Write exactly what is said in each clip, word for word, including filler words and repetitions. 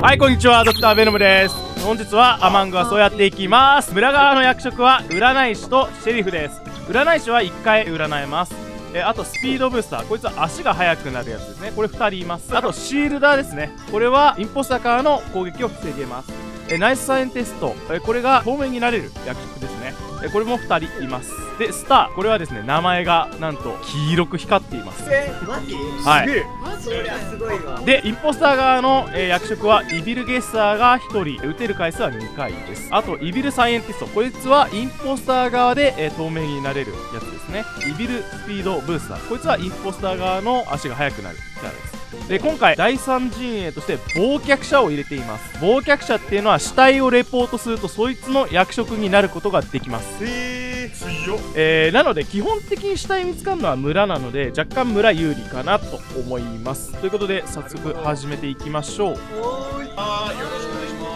はい、こんにちは、ドクターベノムです。本日はアマングアスをやっていきます。村側の役職は占い師とシェリフです。占い師はいっかい占えます。えあとスピードブースター、こいつは足が速くなるやつですね。これふたりいます。あとシールダーですね。これはインポスターからの攻撃を防げます。えナイスサイエンティスト、えこれが透明になれる役職ですね。えこれもふたりいます。でスター、これはですね、名前がなんと黄色く光っています。 えー、マジ？ はい。 そりゃすごいわ。 でインポスター側の、えー、役職はイビルゲッサーがひとり、打てる回数はにかいです。あとイビルサイエンティスト、こいつはインポスター側で、えー、透明になれるやつですね。イビルスピードブースター、こいつはインポスター側の足が速くなるキャラです。で今回だいさん陣営として忘却者を入れています。忘却者っていうのは死体をレポートするとそいつの役職になることができます。 へー、強っ。 えー、なので基本的に死体見つかるのは村なので若干村有利かなと思います。ということで早速始めていきましょう。 はい、よろしくお願いします。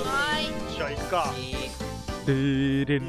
はい、じゃあ行くか。 でーれん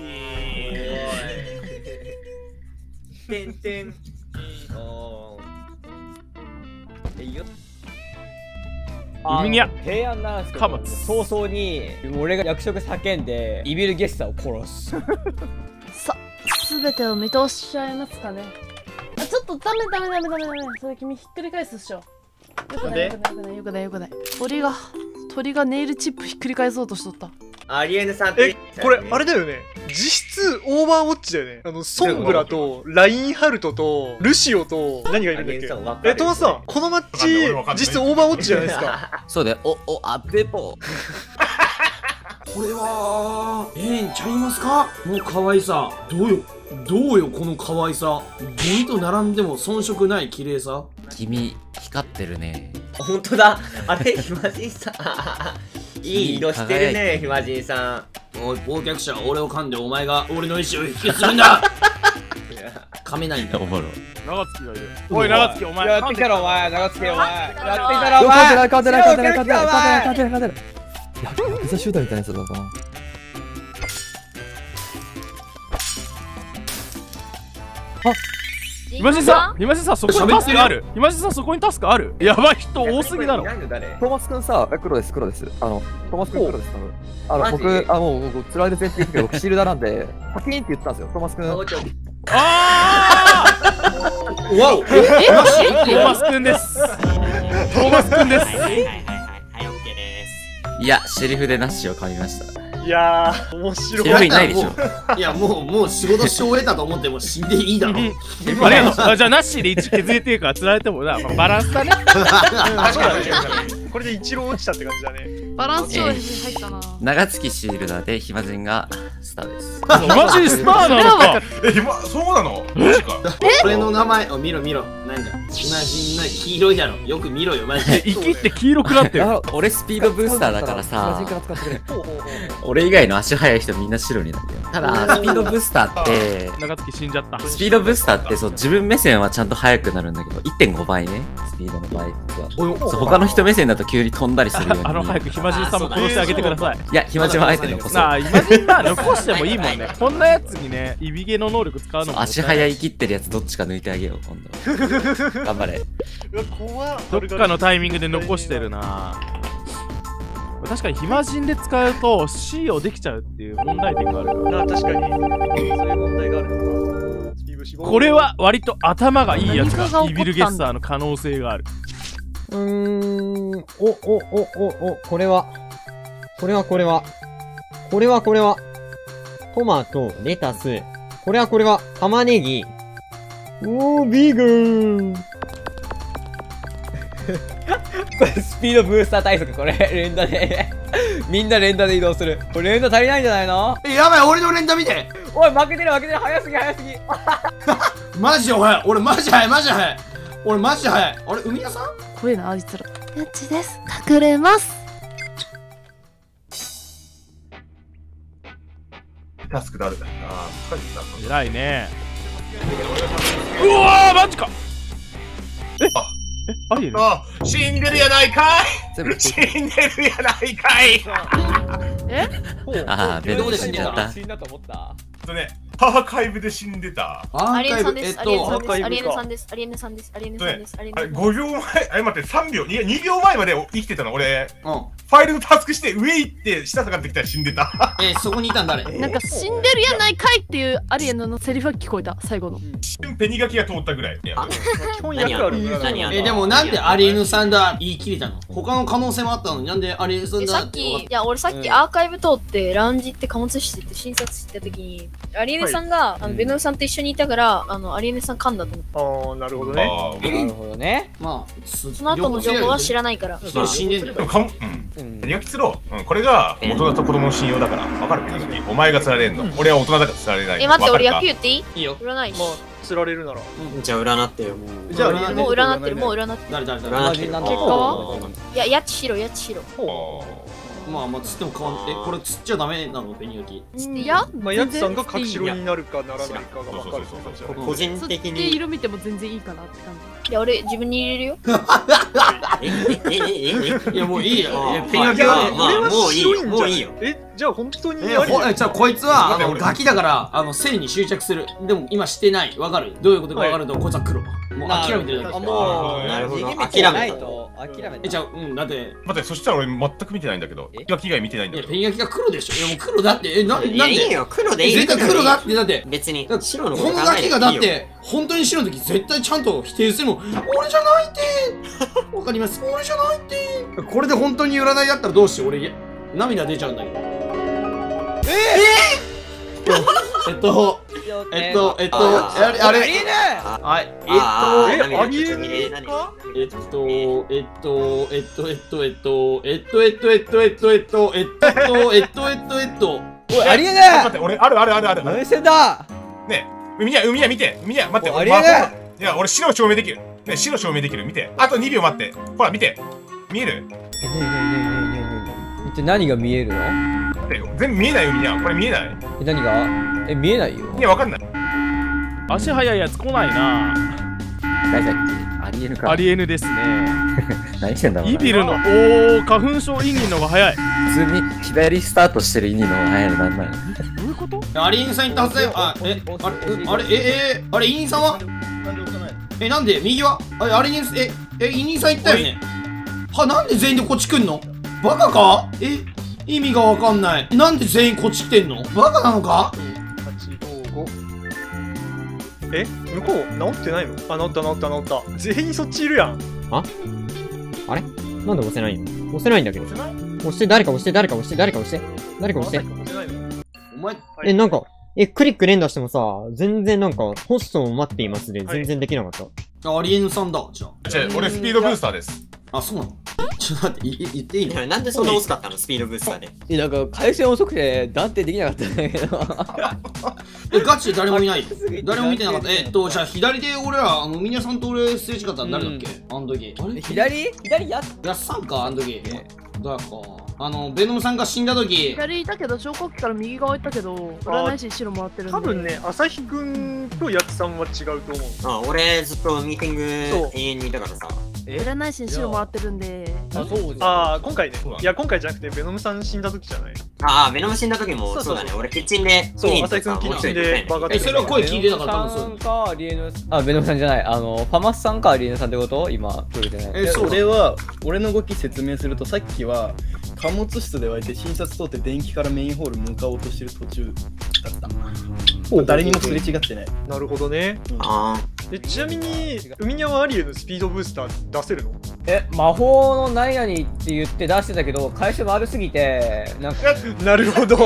てんてん。おー。えいよ。 海にゃ平安なんですけど、 貨物早々に俺が役職叫んでイビルゲッサーを殺す。 さ、すべてを見通しちゃいますかね。あ、ちょっとダメダメダメダメダメ。それ君ひっくり返すっしょ。よくないよくないよくないよくないよくない。鳥が鳥がネイルチップひっくり返そうとしとった。 アリエヌさんってえ、これあれだよね。実質オーバーウォッチだよね。あのソンブラとラインハルトとルシオと何がいるんだっけ。え、トマスさん、このマッチ実質オーバーウォッチじゃないですか。 そうだよ。おおアッペポ。 これはええんちゃいますか。もう可愛さどうよどうよこの可愛さ。ゴミと並んでも遜色ない綺麗さ。 君光ってるね。 本当だ。あれヒマジンさん。いい色してるね、ヒマジンさん。 おい、忘却者、俺を噛んでお前が俺の意志を引きするんだ。噛めないんだ。 おもろ。 長月がいる。おい長月、お前やってきたろお前、長月お前。やってきたろお前。勝てない勝てない勝てない勝てない勝てない勝てない勝てない。 やっぱヤクザ集団みたいなやつだったな。 ひまじさん、ひまじさんそこにタスクある。ひまじさんそこにタスクある。やばい人多すぎだろ。 トーマスくんさ、黒です黒です。あのトーマスくん黒です。あの僕あもう僕釣られる前提ですけど僕シールダーなんでパキーンって言ったんですよ。トーマスくん。 ああ。 わお。 え？トーマスくんです。トーマスくんです。 いやシェリフでナッシを噛みました。 いやー、面白い。 シェリフいないでしょ。 いやもうもう仕事し終えたと思っても死んでいいだろ。 あれあじゃあナッシーでいち削れてるから釣られてもな、まあ、バランスだね。 これで一郎落ちたって感じだね。 バランス勝負に入ったな。 長月シールダーでヒマジンがスターです。 マジスターなのか。 え、今そうなの？マジか。 俺の名前を見ろ見ろ。なんだヒマジンの黄色いだろ。よく見ろよマジで。 生きって黄色くなってる。 俺スピードブースターだからさ。俺以外の足速い人みんな白になってる。ただスピードブースターって長月死んじゃった。 スピードブースターってそう自分目線はちゃんと速くなるんだけど いってんごばいね。スピードの場合はそう他の人目線だと急に飛んだりするように。 あの早くひまじんさんも殺してあげてください。 いやひまじんはあえて残そう。 なあひまじんは残してもいいもんね。こんなやつにねイビゲの能力使うのも足速い切ってるやつどっちか抜いてあげよう今度。頑張れ。 うわ怖っ。 どっかのタイミングで残してるな。確かにひまじんで使うと シー をできちゃうっていう問題点があるから。 あ、確かに。そういう問題があるのか。 これは割と頭がいいやつがイビルゲッサーの可能性がある。 うーん、おおおおお、これはこれはこれはこれはこれはトマト、レタス、これはこれは玉ねぎ。おー、ビーガン。これスピードブースター対策、これ連打でみんな連打で移動する。これ連打足りないんじゃないの？ え、やばい俺の連打見て。 おい負けてる負けてる、早すぎ早すぎ。 マジでおい俺マジ早いマジ早い俺マジで早い。あれ海屋さん怖えなあいつら。やっちです。隠れます。 タスクである。ああ、疲れてた。 偉いね。うわーマジか。えあえありえる。 あ、死んでるやないかい。死んでるやないかい。 えああベノムで死んじゃった。 死んだと思った。 とね、 アーカイブで死んでた。 アリエンさんです。アリエンアーカイブかさんです。アリエンさんです。アリエンさんです。アリエンさんです。アリエンあれさんです。 ごびょうまえ、あれ待ってさんびょう、いやにびょうまえまで生きてたの俺。 うん。 ファイルのタスクして上行って下下がってきたら死んでた。 え、そこにいたん誰？ なんか死んでるやないかいっていうアリエンのセリフが聞こえた最後の。 一瞬ペニガキが通ったぐらい。いや基本役あるんだな。 え、でもなんでアリエヌさんだ言い切れたの？他の可能性もあったのになんでアリエヌさんえださっき、いや俺さっきアーカイブ通ってラウンジって貨物室行って診察してた時にアリエネさんが、あのベノムさんと一緒にいたからあのアリエネさん噛んだと思って。 ああ、なるほどね。 なるほどね。 まあ、そその後の情報は知らないから。 それ死んでんだよ。 でもかも、うん。ペニガキつろう。うん、これが大人と子供の信用だから。わかる？ペニガキ。お前が釣られんの。俺は大人だから釣られない。 え、待って、俺野わかるか球言っていい？ いいよ。 占い師。 まあ、釣られるなら。 じゃあ占ってよ。 じゃあ、 もう占ってる、もう占ってる。 誰誰誰？ 占ってる。 結果はいや、やっちしろ、やっちしろ。 まあまあ釣っても変わんえこれ釣っちゃダメなのペニガキ？ いや、 まあ、ヤツさんが隠しろになるかならないかが分かるって感じだね。 個人的釣ってに。 色見ても全然いいかなって感じ。いや、俺自分に入れるよ。 えええええいやもういいよ。ペニまあガキはまあもういいよ。もういいよ。 え、じゃあ本当にえ、ほえ、じゃあこいつはあのガキだからあの線に執着する。でも今してない。わかる？どういうことかわかるとこいつは黒。もう諦めてるだけ。 あ、もう、 なるほど逃げ道がないと諦めえ、 て。 じゃあうんだって待って、そしたら俺全く見てないんだけど。ペニガキ以外見てないんだけどいやペ。ニガキが黒でしょ。いやもう黒だってえななんいやいいで？ よ。黒でいい。 絶対黒だってだって。 別にだって白のこことの考えガキがだっいいよ。 て本当に白の時絶対ちゃんと否定するもん。俺じゃないってわかります。俺じゃないってこれで本当に占いだったらどうして俺涙出ちゃうんだけど。ええっとえっとえっとあれあれはいえっとえ、ありえるえっとえっとえっとえっとえっとえっとえっとえっとえっとえっとえっとえっとえっとえっとえっとおい、ありえね待って、俺あるあるあるある。 何してんだねえ、海や海や見て、海や待って。 おありえねいや、俺白証明できる。ね、白証明できる。見て。あとにびょう待って。ほら見て。見える？ え、ねえねえねえねえねえ一体何が見えるの？ え全部見えない海や。これ見えない？ え、何が？え、見えないよ。 いや、わかんない。 足速いやつ来ないな。 大体ありえるか。 アリエヌですね。 何してんだろうな。 イビルの、おー、花粉症インギンの方が早い。 普通に左スタートしてるイニの早いのなんなの。 どういうこと？ アリエンさん行ったはずだよ。あえあれうあれええあれイニさんはえなんで右はあれアリエンええイニさん行ったよね。はなんで全員でこっち来んの？バカか？え意味がわかんない。なんで全員こっち来てんの？バカなのか？ はちごご。え、向こう治ってないの？あ、治った治った治った。全員そっちいるやん。 ああれなんで押せないの？押せないんだけど。押して、誰か押して、誰か押して、誰か押して。誰か押して。 お前え、なんか、え、クリック連打してもさ、全然なんか、ホストを待っていますで、全然できなかった。 アリエンさんだじゃじゃあ、俺スピードブースターです。 あ。あそうなの？ちょっと待ってい言っていいの？ なんでそんな遅かったの？スピードブースターで。 え、なんか、回線遅くて断定できなかったんだけど。 えガチで誰もいない誰も見てなかった。えっとじゃあ左で俺らあのミニャさんと俺すれ違ったの誰だっけ？あの時あれ左左やっやっさんかあの時だかあのベノムさんが死んだ時左いたけど、昇降機から右側行ったけど、占い師白もらってるんで。 多分ね、朝日くんとヤツさんは違うと思う。 あ、俺ずっとミーティング永遠にいたからさ。 占い師に白もらってるんで。 あ、そうああ、今回ね。いや、今回じゃなくて、ベノムさん死んだ時じゃない。 ああ、ベノム死んだ時もそうだね。俺キッチンで。 そう、朝日くんキッチンでバカえそれは声聞いてなかったの？ さんかアリエヌあ、ベノムさんじゃない。あの、ファマスさんかアリエヌさんってこと今、取れてない。 えそう俺は俺の動き説明するとさっきは貨物室で湧いて診察通って電気からメインホール向かおうとしてる途中だった。誰にもすれ違ってない。 なるほどね。 あえ、ちなみに、海ニャはアリエのスピードブースター出せるの？ え、魔法の何々って言って出してたけど、回収悪すぎて、なんか、 なるほど。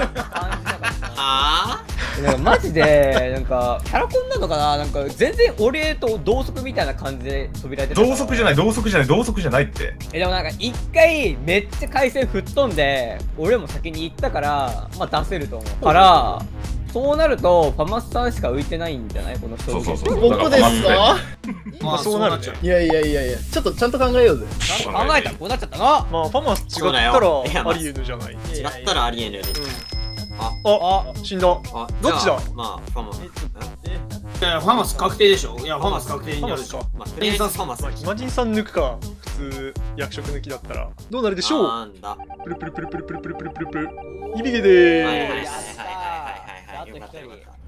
あなんかマジで、なんか、キャラコンなのかななんか、全然俺と同族みたいな感じで扉開いて同族じゃない、同族じゃない、同族じゃないって。 え、でもなんか、一回めっちゃ回線吹っ飛んで、俺も先に行ったから、まあ出せると思う。から、そうなると、ファマスさんしか浮いてないんじゃないこの人。 そうそうそう。 僕ですか？ まあそうなっちゃう。 いやいやいやいや、ちょっとちゃんと考えようぜ。 考えたらこうなっちゃったな。 まあ、ファマス違ったらアリエヌじゃない。 違ったらありえぬよね。 あ、あ、死んだ。 あ、 どっちだ？ まあ、ファマス。 いやファマス確定でしょ。いやファマス確定になるでしょ。 まあ、とりあえずファマス。 まあ、暇人さん抜くか。普通、役職抜きだったら。どうなるでしょう？ なんだ。 プルプルプルプルプルプルプルプルプル。イビゲでーす。 はいはいはいはいはいはい。よかったよかった。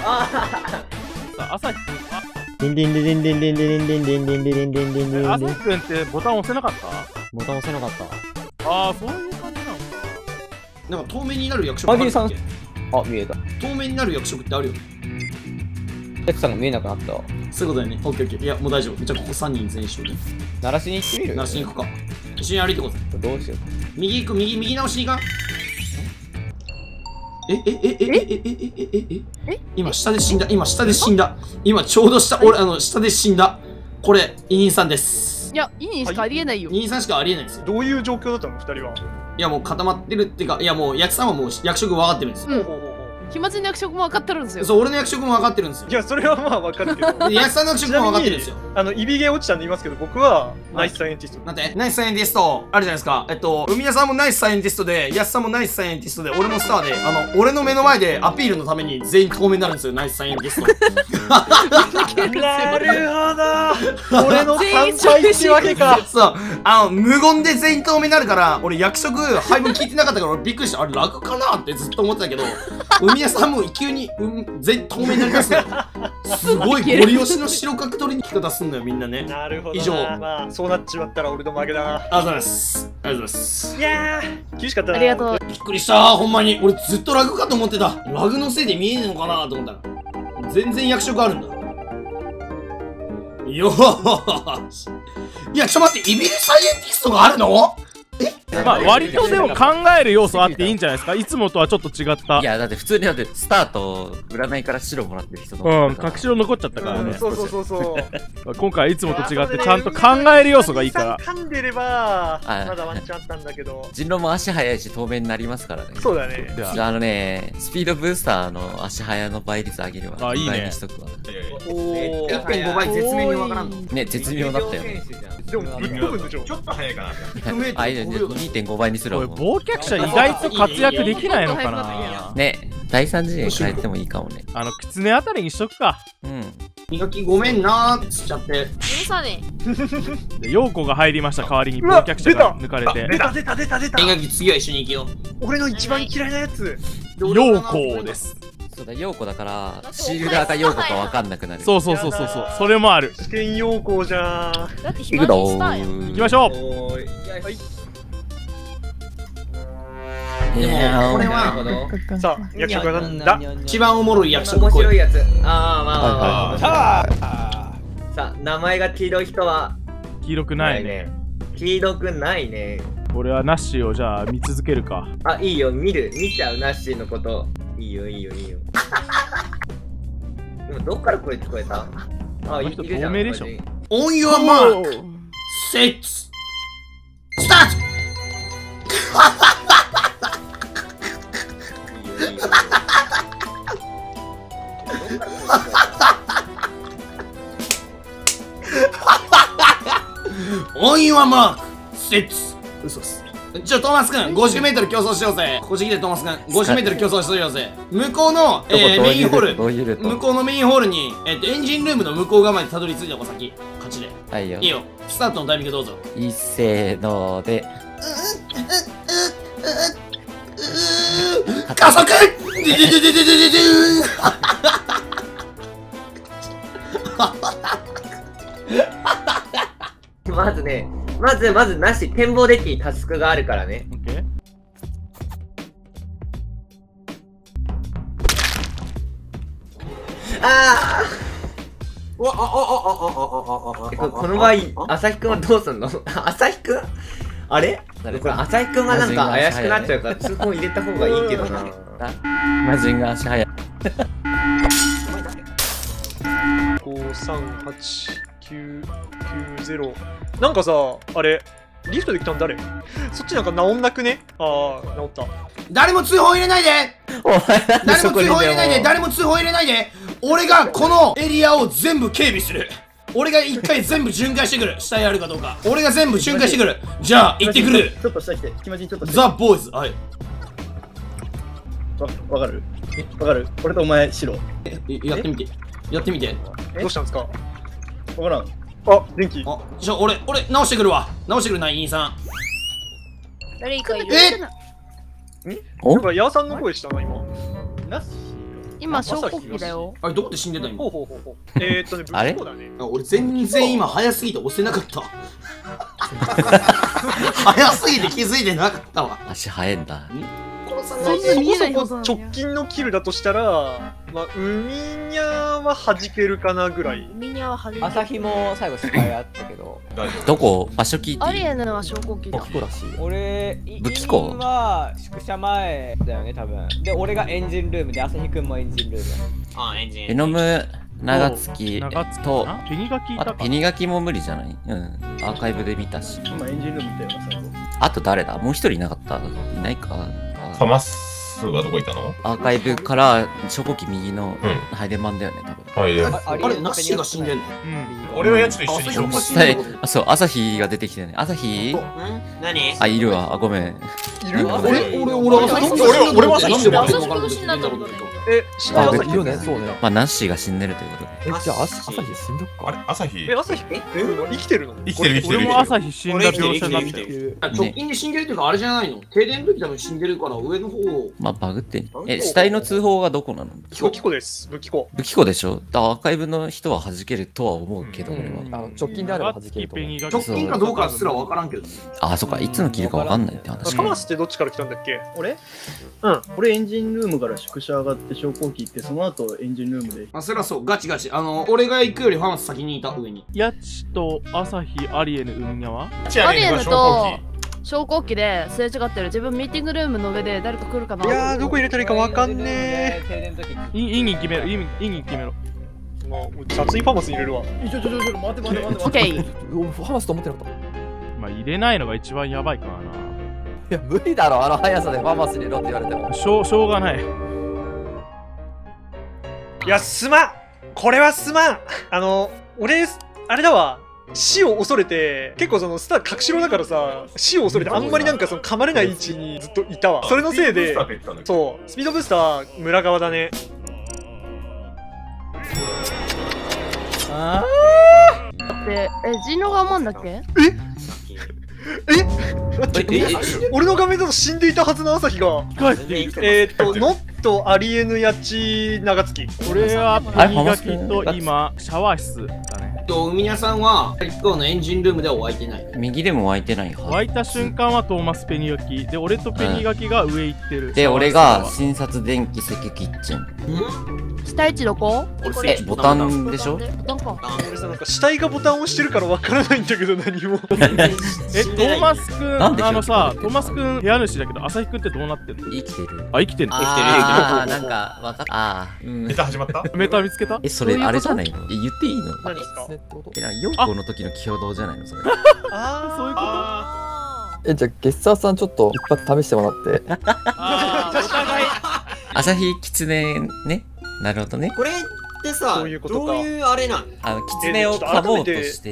あさあ、朝日くん、あ、 デンデンデンデンデンデンデンデンデンデンデンデンデンデン朝日くんってボタン押せなかった？ ボタン押せなかった。 ああ、そういう感じなのか。 なんか透明になる役職あるっけ？ あ、見えた。 透明になる役職ってあるよね。 エクさんが見えなくなった。 そういうことだよね。オッケーオッケー。いや、もう大丈夫。じゃあここさんにん全員一緒で。 鳴らしに行ってみる？ 鳴らしに行くか。一緒に歩いてこう。 どうしよう。 右行く、右、右直しに行かん？え、え、え、え、え、え、え、え、え、え、今下で死んだ。今下で死んだ。今ちょうど下、俺、あの、下で死んだ。これ、委員さんです。 いや、委員しかありえないよ。 委員さんしかありえないんですよ。 どういう状況だったのふたりは。 いや、もう固まってるっていうか、いや、もう、役さんはもう役職分かってるんですよ。 うん。暇人の役職も分かってるんですよ。 そう、俺の役職も分かってるんですよ。 いや、それはまあ分かるけど。 で、役さんの役職も分かってるんですよ。 あの、イビゲー落ちたんで言いますけど、僕はナイスサイエンティスト。 なんてナイスサイエンティストあるじゃないですか。えっと、海谷さんもナイスサイエンティストで、ヤスさんもナイスサイエンティストで、俺もスターで、あの、俺の目の前でアピールのために全員透明になるんですよ、ナイスサイエンティスト。 なるほど。俺のさんぱい仕分けか。 そう、あの、無言で全員透明になるから、俺役職配分聞いてなかったから俺びっくりした。あれ、ラグかなってずっと思ってたけど、海谷さんも急に、うん、全員透明になりますよ。すごいゴリ押しの白角取りに聞き方すんのよ、みんなね。 なるほど。 以上。 まあ、そうなっちまったら俺の負けだな。 ありがとうございます。ありがとうございます。 いやー、厳しかったな。 ありがとう。 びっくりしたー、ほんまに。俺ずっとラグかと思ってた。ラグのせいで見えねえのかなと思ったら。全然役職あるんだ。よーし。いや、ちょっと待って、イビルサイエンティストがあるの？ まあ割とでも考える要素あっていいんじゃないですか。いつもとはちょっと違った。 いやだって普通にだってスタート占いから白もらってる人のうん、隠し色残っちゃったからね。 そうそうそうそう今回いつもと違ってちゃんと考える要素がいいから。 噛んでればまだワンチャンあったんだけど、 人狼も足速いし透明になりますからね。 そうだね。 じゃああのね、スピードブースターの足速の倍率上げるわ。 あ、いいね。 にしとくわ。 おー、いってんご 倍絶妙にわからんの。 ね、絶妙だったよね。 でもぶっ飛ぶんでしょ。 ちょっと早いかな。 あ、いいね、にてんごばいにするわ。 忘却者意外と活躍できないのかな。 ね、第三次元変えてもいいかもね。 あの、キツネあたりにしとくか。 うん。 磨きごめんなーっつっちゃって。 許さねえ。陽子が入りました、代わりに忘却者が抜かれて。 出た出た出た出た。 磨き次は一緒に行けよ。 俺の一番嫌いなやつ。 陽子です。 そうだ、陽子だから、シールダーか陽子かわかんなくなる。 そうそうそうそうそう、それもある。 試験陽子じゃー。 だって暇人スターやん。 行きましょう。 はい。 でも、これは、 さあ、役職はなんだ？ 一番おもろい役職。 面白いやつ。ああ、まあまあまあ。さあ、名前が黄色い人は黄色くないね。 黄色くないね。 俺はナッシーをじゃあ見続けるか。 あ、いいよ、見る。見ちゃう、ナッシーのこと。いいよ、いいよ、いいよ。でも、どっから声聞こえた？あ、いるじゃん。 透明でしょ。 On your mark, set, start! オンユアマークセッツ嘘っす。ちょ、トーマス君、ごじゅうメートル競争しようぜ。こっち来て、トーマス君、ごじゅうメートル競争しようぜ。向こうの、えー、メインホール、向こうのメインホールに、えっと、エンジンルームの向こう側までたどり着いた子先、勝ちで。 はいよ。 いいよ。スタートのタイミングどうぞ。 いっせーので。 加速まずね、まずまずなし、展望デッキにタスクがあるからね。あああああああああこの場合、朝日くんはどうすんの？朝日くんあれこれ朝日くんがなんか怪しくなっちゃうから通報入れた方がいいけどな。 魔人が足速い。 ごさんはちきゅうきゅうゼロなんかさ、あれリフトで来たの誰？そっちなんか治んなくね？ああ、治った。 誰も通報入れないで誰も通報入れないで誰も通報入れないで俺がこのエリアを全部警備する。俺が一回全部巡回してくる。死体あるかどうか。俺が全部巡回してくる。じゃあ、行ってくる。 ちょっと下来て。気持ちいい、ちょっとザ・ボーイズ。はい。 わ、わかるわかる俺とお前、白。 え、やってみて。やってみて。 どうしたんですか？ わからん。 あ、電気。 あ、じゃあ俺、俺、直してくるわ。直してくるな、インさん。 誰かいる？ え？お？なんか、ヤーさんの声したな、今。 なし今、証拠機だよ。 あれ、どこで死んでた今。 ほうほうほうほう。えーっとね、 あれ？ 俺、全然今、早すぎて押せなかった。早すぎて気づいてなかったわ。 足早いんだ。 そこそこ直近のキルだとしたら、まあ、ウミニャは弾けるかなぐらい。 ウミニャは弾ける。 朝日も最後失敗あったけど。 どこ場所聞いていい？ アリエヌは証拠機だ。 武器庫らしい。 俺、 武器庫は宿舎前だよね、多分。で、俺がエンジンルームで、朝日くんもエンジンルーム。 あ、エンジン。 エノム、長月と、 ペニガキいたか。 ペニガキも無理じゃない？うん。アーカイブで見たし。 今エンジンルームいたよな、最後。 あと誰だ？もう一人いなかった？いないか。 ファマスはどこいたの？ アーカイブから証拠機右のハイデマンだよね、多分。 はい、 あれ、ナッシーが死んでんの？ うん。俺はやつと一緒に証拠機。 あ、そう、朝日が出てきてね。朝日？ 何？ あ、いるわ。あ、ごめん。 いる？ 俺、俺、俺、朝日俺、俺は朝日死んでる。 朝日が死んだんだろう。 え、死んだ朝日よね、そうね。 まあ、ナッシーが死んでるということで。 え、じゃあ、朝日死んどっか。 あれ朝日え、朝日え生きてるの？ 生きてる生きてる。 俺も朝日死んだ描写になってる。 直近で死んでるっていうか、あれじゃないの？停電の時多分死んでるから、上の方。 まあ、バグってん。え、死体の通報がどこなの？ 武器庫です。武器庫。 武器庫でしょ？アーカイブの人は弾けるとは思うけど、俺は。 あの直近であれば弾けると思う。 直近かどうかすら分からんけど。 あ、そっか。いつの切るか分かんないって話。 カマスってどっちから来たんだっけ？ 俺うん。 俺エンジンルームから宿舎上がって昇降機行って、その後エンジンルームで。 あ、それはそう、ガチガチ。あの、俺が行くよりファマス先にいた、上に。 ヤチと朝日、アリエヌ、ウミニャは？ アリエヌと昇降機ですれ違ってる。自分ミーティングルームの上で誰か来るかな。 いやー、どこ入れたらいいかわかんねー。インインギ決めろ、インインギ決めろ。 もう殺人ファマス入れるわ。 ちょちょちょちょ、待って待って待って。 オッケー。 ファマスと思ってなかった。 まあ、入れないのが一番やばいからな。 いや、無理だろ、あの速さでファマス入れろって言われても。 しょう、しょうがない。 いや、すまんこれはすまんあの、俺、あれだわ。死を恐れて、結構そのスター隠しろだからさ、死を恐れてあんまりなんかその噛まれない位置にずっといたわ。それのせいで、そう、スピードブースター村側だね。 あーで、え、人狼が余んだっけ？ ええ待って、俺の画面だと死んでいたはずの朝日が帰っている。えーっと、ノット、アリエヌ、ヤチ、長月。 俺はペニガキと今、シャワー室だね。 ウミニャさんは、一方のエンジンルームでは湧いてない。 右でも湧いてないは湧いた瞬間はトーマス・ペニガキ。で、俺とペニガキが上行ってる。 で、俺が診察電気石キッチン。 死体値どこ？ え、ボタンでしょ？ ボタンか。 俺さ、なんか死体がボタンを押してるからわからないんだけど、何も。 え、トーマスくん、あのさ、トーマスくん部屋主だけど、朝日くんってどうなってんの？ 生きてる。 あ、生きてる。 生きてる。あー、なんか、わかった。あー、 メタ始まった？ メタ見つけた？ え、それ、あれじゃないの？え、言っていいの？ 何ですか？ え、な、ヨーコの時の挙動じゃないのそれ。 あー、そういうこと？ え、じゃあ、ゲッサーさんちょっと一発試してもらって。 あー、お互い。 朝日キツネね。なるほどね。 これってさ、 そういうことか。 どういうあれなの？ あの、キツネをかぼうとして。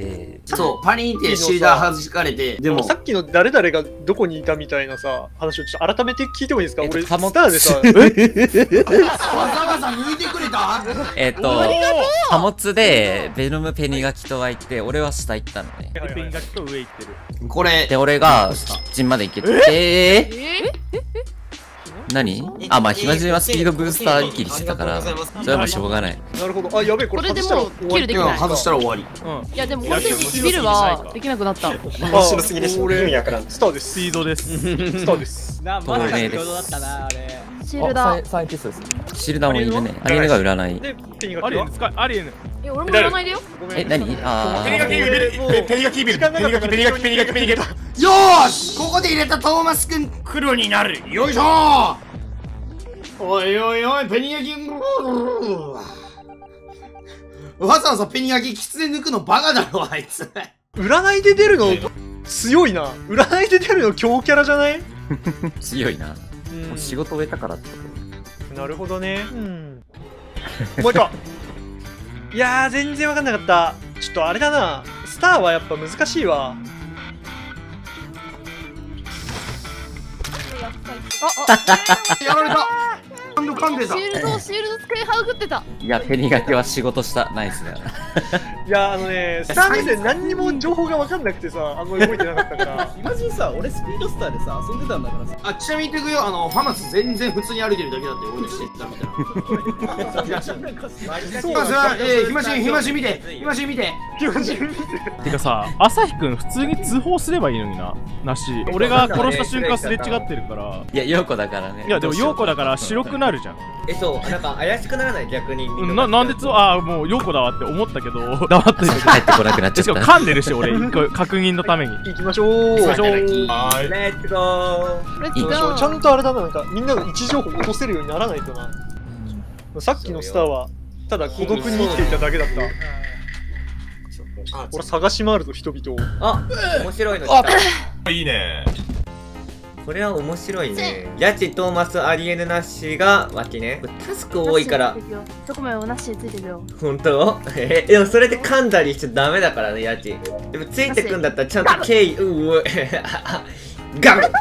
そう、パリンってシーダー外かれて、 でもさっきの誰々がどこにいたみたいなさ、話をちょっと改めて聞いてもいいですか？俺、スターでさ、 えわざわざ抜いてくれた？ えっと、貨物でベノムペニガキとがいて、俺は下行ったのね。 ペニガキと上行ってる。 これ。 で、俺がキッチンまで行けて。えー何？あ、まあ、暇人はスピードブースター見切りしてたから、それはもうしょうがない。 なるほど。あ、やべえ、これこれでもうキルできない。 外したら終わり。 いや、でもこれでビルはできなくなった。 面白すぎでしょ。俺、スターです。 スピードです。 スターです。 な、まさに共同だったな、あれ。 シールダー。 サイエンティストです。 シールダーもいるね。アリエヌが占い。 で、ペニガキはアリエヌ使い、アリエヌ。 え、俺も占いだよ。 え、何？あペニガキビル、ペニガキビル、ペニガキ、ペニガキ、ペニガキ、ペニガキ、ペニガキ。 よーし、ここで入れたトーマスくん黒になる。よいしょー。おいおいおい、ペニガキ。わざわざペニガキキツネ抜くのバカだろ、あいつ。 占いで出るの、 強いな。占いで出るの強キャラじゃない？ 強いな。 うんもう仕事を終えたからってこなるほどね。うん。もう一個。いやー、全然わかんなかった。ちょっとあれだな。スターはやっぱ難しいわ。 やられた。ハンド噛んでた。 シールドシールド使いはぐってた。 と。いや、ペニガケは仕事した。ナイスだよ。 いや、あのね、スター目線何にも情報がわかんなくてさ、あんまり動いてなかったから。 イマジンさ、俺スピードスターでさ遊んでたんだからさ。 あ、ちなみに言ってくよ、あのファマス全然普通に歩いてるだけだって俺のしてたみたいな。そうかさ、えー、暇し暇し見て、暇し見て、暇し見て。 てかさ、朝日くん普通に通報すればいいのにな。なし。俺が殺した瞬間すれ違ってるから。 いや、陽子だからね。 いや、でも陽子だから白くなるじゃん。 え、そう、なんか怪しくならない逆に。 な、なんでつ、ああ、もう陽子だわって思ったけど、黙ってる。 帰ってこなくなっちゃっしかもた。 噛んでるし、俺、一個確認のために。 行きましょう。 行きましょう。 はーい。 レッツゴー。 レッツゴー。 ちゃんとあれだな、なんかみんなの位置情報落とせるようにならないとな。さっきのスターはただ孤独に生きていただけだった。俺探し回るぞ人々を。 あ、面白いの来た。 いいね。 これは面白いね。ヤチ、トーマス、アリエヌ、ナッシーが脇ね。タスク多いから。 どこまでもナッシーついてるよ。 本当？え、でもそれで噛んだりしちゃダメだからね、ヤチ。でもついてくんだったらちゃんと敬意、うう、ガム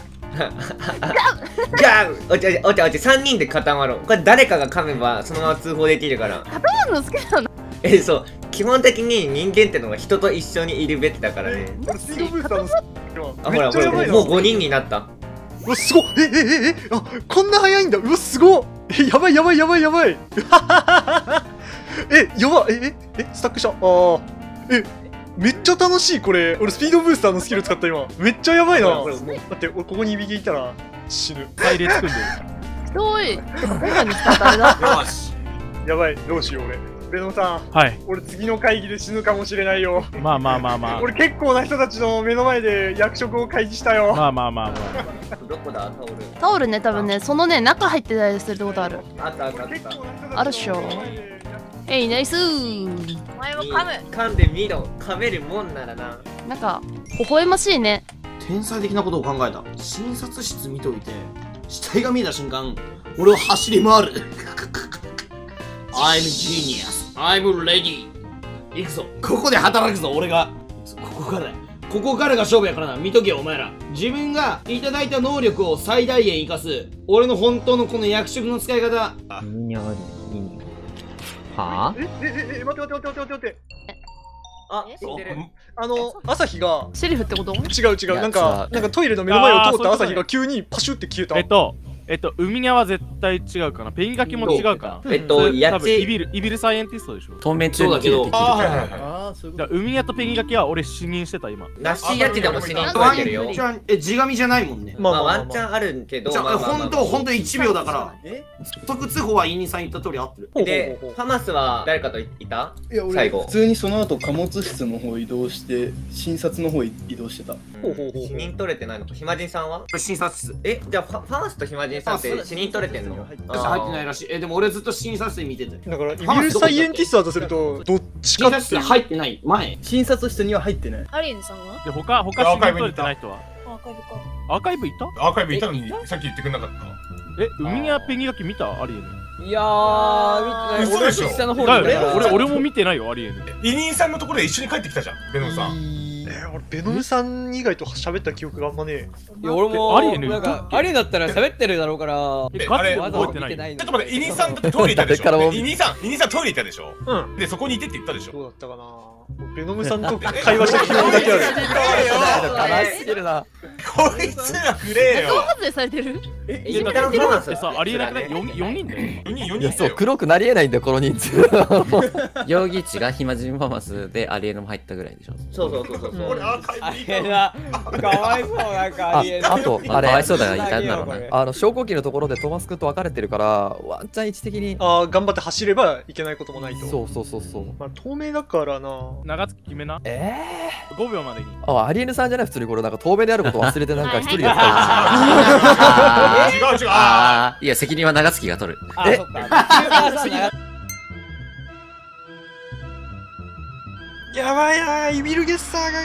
ガムおちおちおちおち、さんにんで固まろう。これ誰かが噛めばそのまま通報できるから。 固まるの好きなの？ え、そう。基本的に人間ってのは人と一緒にいるべきだからね。 スピードブースターのあ、ほらほら、もうごにんになった。 うわ、すごっ。え、え、え、え、あ、こんな早いんだ。うわ、すごっ。え、やばいやばいやばいやばい。え、やばい。え、え、え、スタックした。あー。え、めっちゃ楽しい、これ。俺、スピードブースターのスキル使った今。めっちゃやばいな。だって、俺、ここにいびきいたら死ぬ。 配列組んでる。 遠い。今回のスター誰だ？ よし。 やばい、どうしよう、俺。ベノさん。 はい。 俺、次の会議で死ぬかもしれないよ。 まあまあまあまあ。 俺、結構な人たちの目の前で役職を開示したよ。 まあまあまあまあ。 どこだ、タオル。 タオルね、多分ね、そのね、中入ってたりするってことある。 あったあったあった。 あるっしょ。えい、ナイスー。お前も噛む。 噛んでみろ。噛めるもんならな。 なんか、微笑ましいね。 天才的なことを考えた。診察室見といて、死体が見えた瞬間、俺を走り回る。I'm genius. I'm ready. 行くぞ。ここで働くぞ、俺が。ここからだ。ここからが勝負やからな。見とけよ、お前ら。自分がいただいた能力を最大限生かす。俺の本当のこの役職の使い方。 はぁ？ え、え、え、え、待って待って待って待って待って。 あ、死んでる。 あの、朝日が、 シェリフってこと？ 違う違う、なんか、なんかトイレの目の前を通った朝日が急にパシュって消えた。 えっと、えっと、海ニャは絶対違うかな。ペンガキも違うかな。 えっと、やち。 イビル、イビルサイエンティストでしょ。 透明中に切れてきるから。 ああ、そういうこと。 海ニャとペンガキは俺死認してた今。 ナッシーヤチでも死人取ワれてるよン。チャン、え、地紙じゃないもんね。 まあ、ワンチャンあるけど、 じゃあ、本当、本当いちびょうだから。 え？ 即通報はインニさん言った通り合ってる。 で、ファマスは誰かといた？ いや、俺最後普通にその後貨物室の方移動して診察の方移動してた。 ほうほうほう死人取れてないのか。ヒマジンさんは？ 診察室。 え、じゃあファファマスとヒマジンさんって死人取れてんの？ 入ってないらしい。え、でも俺ずっと診察室で見てて。 だから、イビルサイエンティストだとすると、どっちか診察室入ってない前。 診察室には入ってない。 アリエンさんは？ で、他、他死人取れてない人は？ アーカイブか。 アーカイブいた？ アーカイブいたのにさっき言ってくれなかった。 え、海ニャペンガキ見た？アリエヌ。 いやー、見てない。 嘘でしょ。 俺下の方だによね。俺、俺も見てないよ、アリエヌ。 イニンさんのところで一緒に帰ってきたじゃん、ベノンさん。 えー、俺、ベノムさん以外と喋った記憶があんまねえ。 いや、俺も、 アリエヌなんか、アリエヌだったら喋ってるだろうから、 え、ガチでわざ覚えてない。 わざ見てないちょっと待って、イニンさんだってトイレ行ったでし誰からもょ。イニンさん、イニンさんトイレ行ったでしょ。 うん。 で、そこにいてって言ったでしょ。 どうだったかな。ベノムさんと会話した記憶だけある。 悲しすぎるな。 こいつらくれよ。 動発でされてる？ え、 いや、だからファマスさ、ありえなくない？よにんだよ。 よにん、よいや、そう、 にんだよ。 黒くなりえないんだよ、この人数。容疑値が暇人ファマスでアリエヌも入ったぐらいでしょ。 そうそうそうそうそう。 俺アーカイあブいれだ、かわいそう、なんかありえない。 あと、あれ、かわいそうだよ、いたんだろうな。 これあの、昇降機のところでトマス君と別れてるから、ワンチャン位置的に。 ああ、頑張って走ればいけないこともないと。 そうそうそうそう。 まあ、透明だからな。 長月決めな。 えごびょうまでに。 あ、アリエヌさんじゃない、普通にこれ、なんか透明であること忘れて、なんか一人でやったあー違う違う。ああーいや、責任は長月が取る。 あ、そっか。 やばいなー、イビルゲッサーが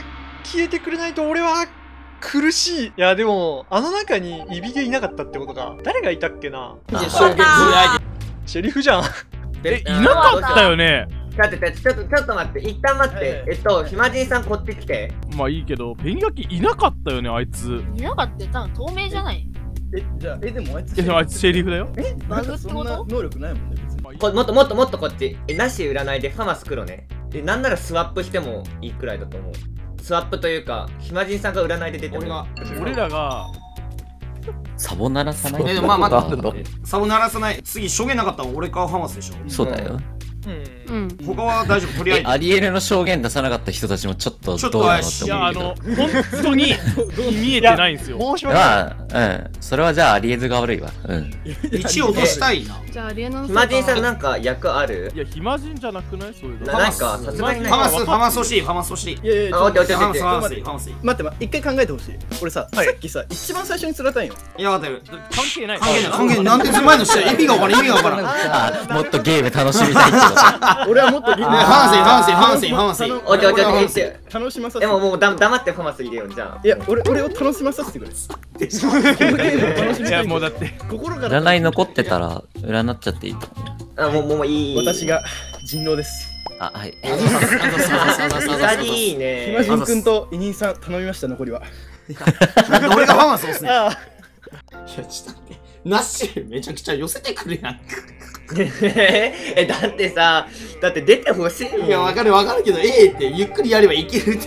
消えてくれないと俺は苦しい。いやでもあの中にイビゲいなかったってことか。誰がいたっけな。シェリフじゃん。 え、いなかったよね。 だってちょっとちょっと待って、一旦待って。えっとひまじいさんこっち来て。 まあいいけど、ペニガキいなかったよね、あいつ。 いなかったよ、多分透明じゃない。 え、じゃあ、え、でもあいつ。 え、でもあいつシェリフだよ。 え、バグってこと？能力ないもんね、別に。 こもっともっともっとこっち。え、なし占いでファマス黒ね。え、なんならスワップしてもいいくらいだと思う。スワップというか、ひまじいさんが占いで出てる。 俺らがサボ鳴らさない。 え、でもまあまあ、サボ鳴らさない。次、証言なかったの俺かファマスでしょ。 そうだよ。 うん。 他は大丈夫、とりあえず。 アリエルの証言出さなかった人たちもちょっとどうなのって思うけど。 いや、あの、本当に見えてないんですよ。 まあ、うん。それはじゃあアリエルが悪いわ。うん。 一応落としたいな。 じゃあアリエルのひまじいさんなんか役ある？ いや、ひまじんじゃなくない？そういうの。 なんか、さすがにファマス、ファマス欲しい、ファマス欲しい。 いやいや、 あ、待って待ってファマス、ファマス。 待って待って、一回考えてほしい。俺さ、さっきさ、一番最初に釣られたんよ。 いや、待ってる。 関係ない。 関係ない、関係ない。なんで前の試合、意味がわからん、意味がわからん。 あ、もっとゲーム楽しみたいけど。 俺はもっとゲーム。 ファマス、ファマス、ファマス、ファマス。 おいおいおいおい。 楽しまさせて。 でももうだ黙ってファマス入れようじゃん。 いや、俺俺を楽しまさせてくれ。 いや、もうだって心から占い残ってたら占っちゃっていいと思う。 あ、もうもういい。 私が人狼です。 あ、はい。 いいね。 ひまじんくんと委任さん頼みました、残りは。 俺がファマス押すね。いや、ちょっと待って。ナッシュめちゃくちゃ寄せてくるやん。 え、だってさ、だって出てほしい。 いや、わかるわかるけど、ええってゆっくりやればいけるって。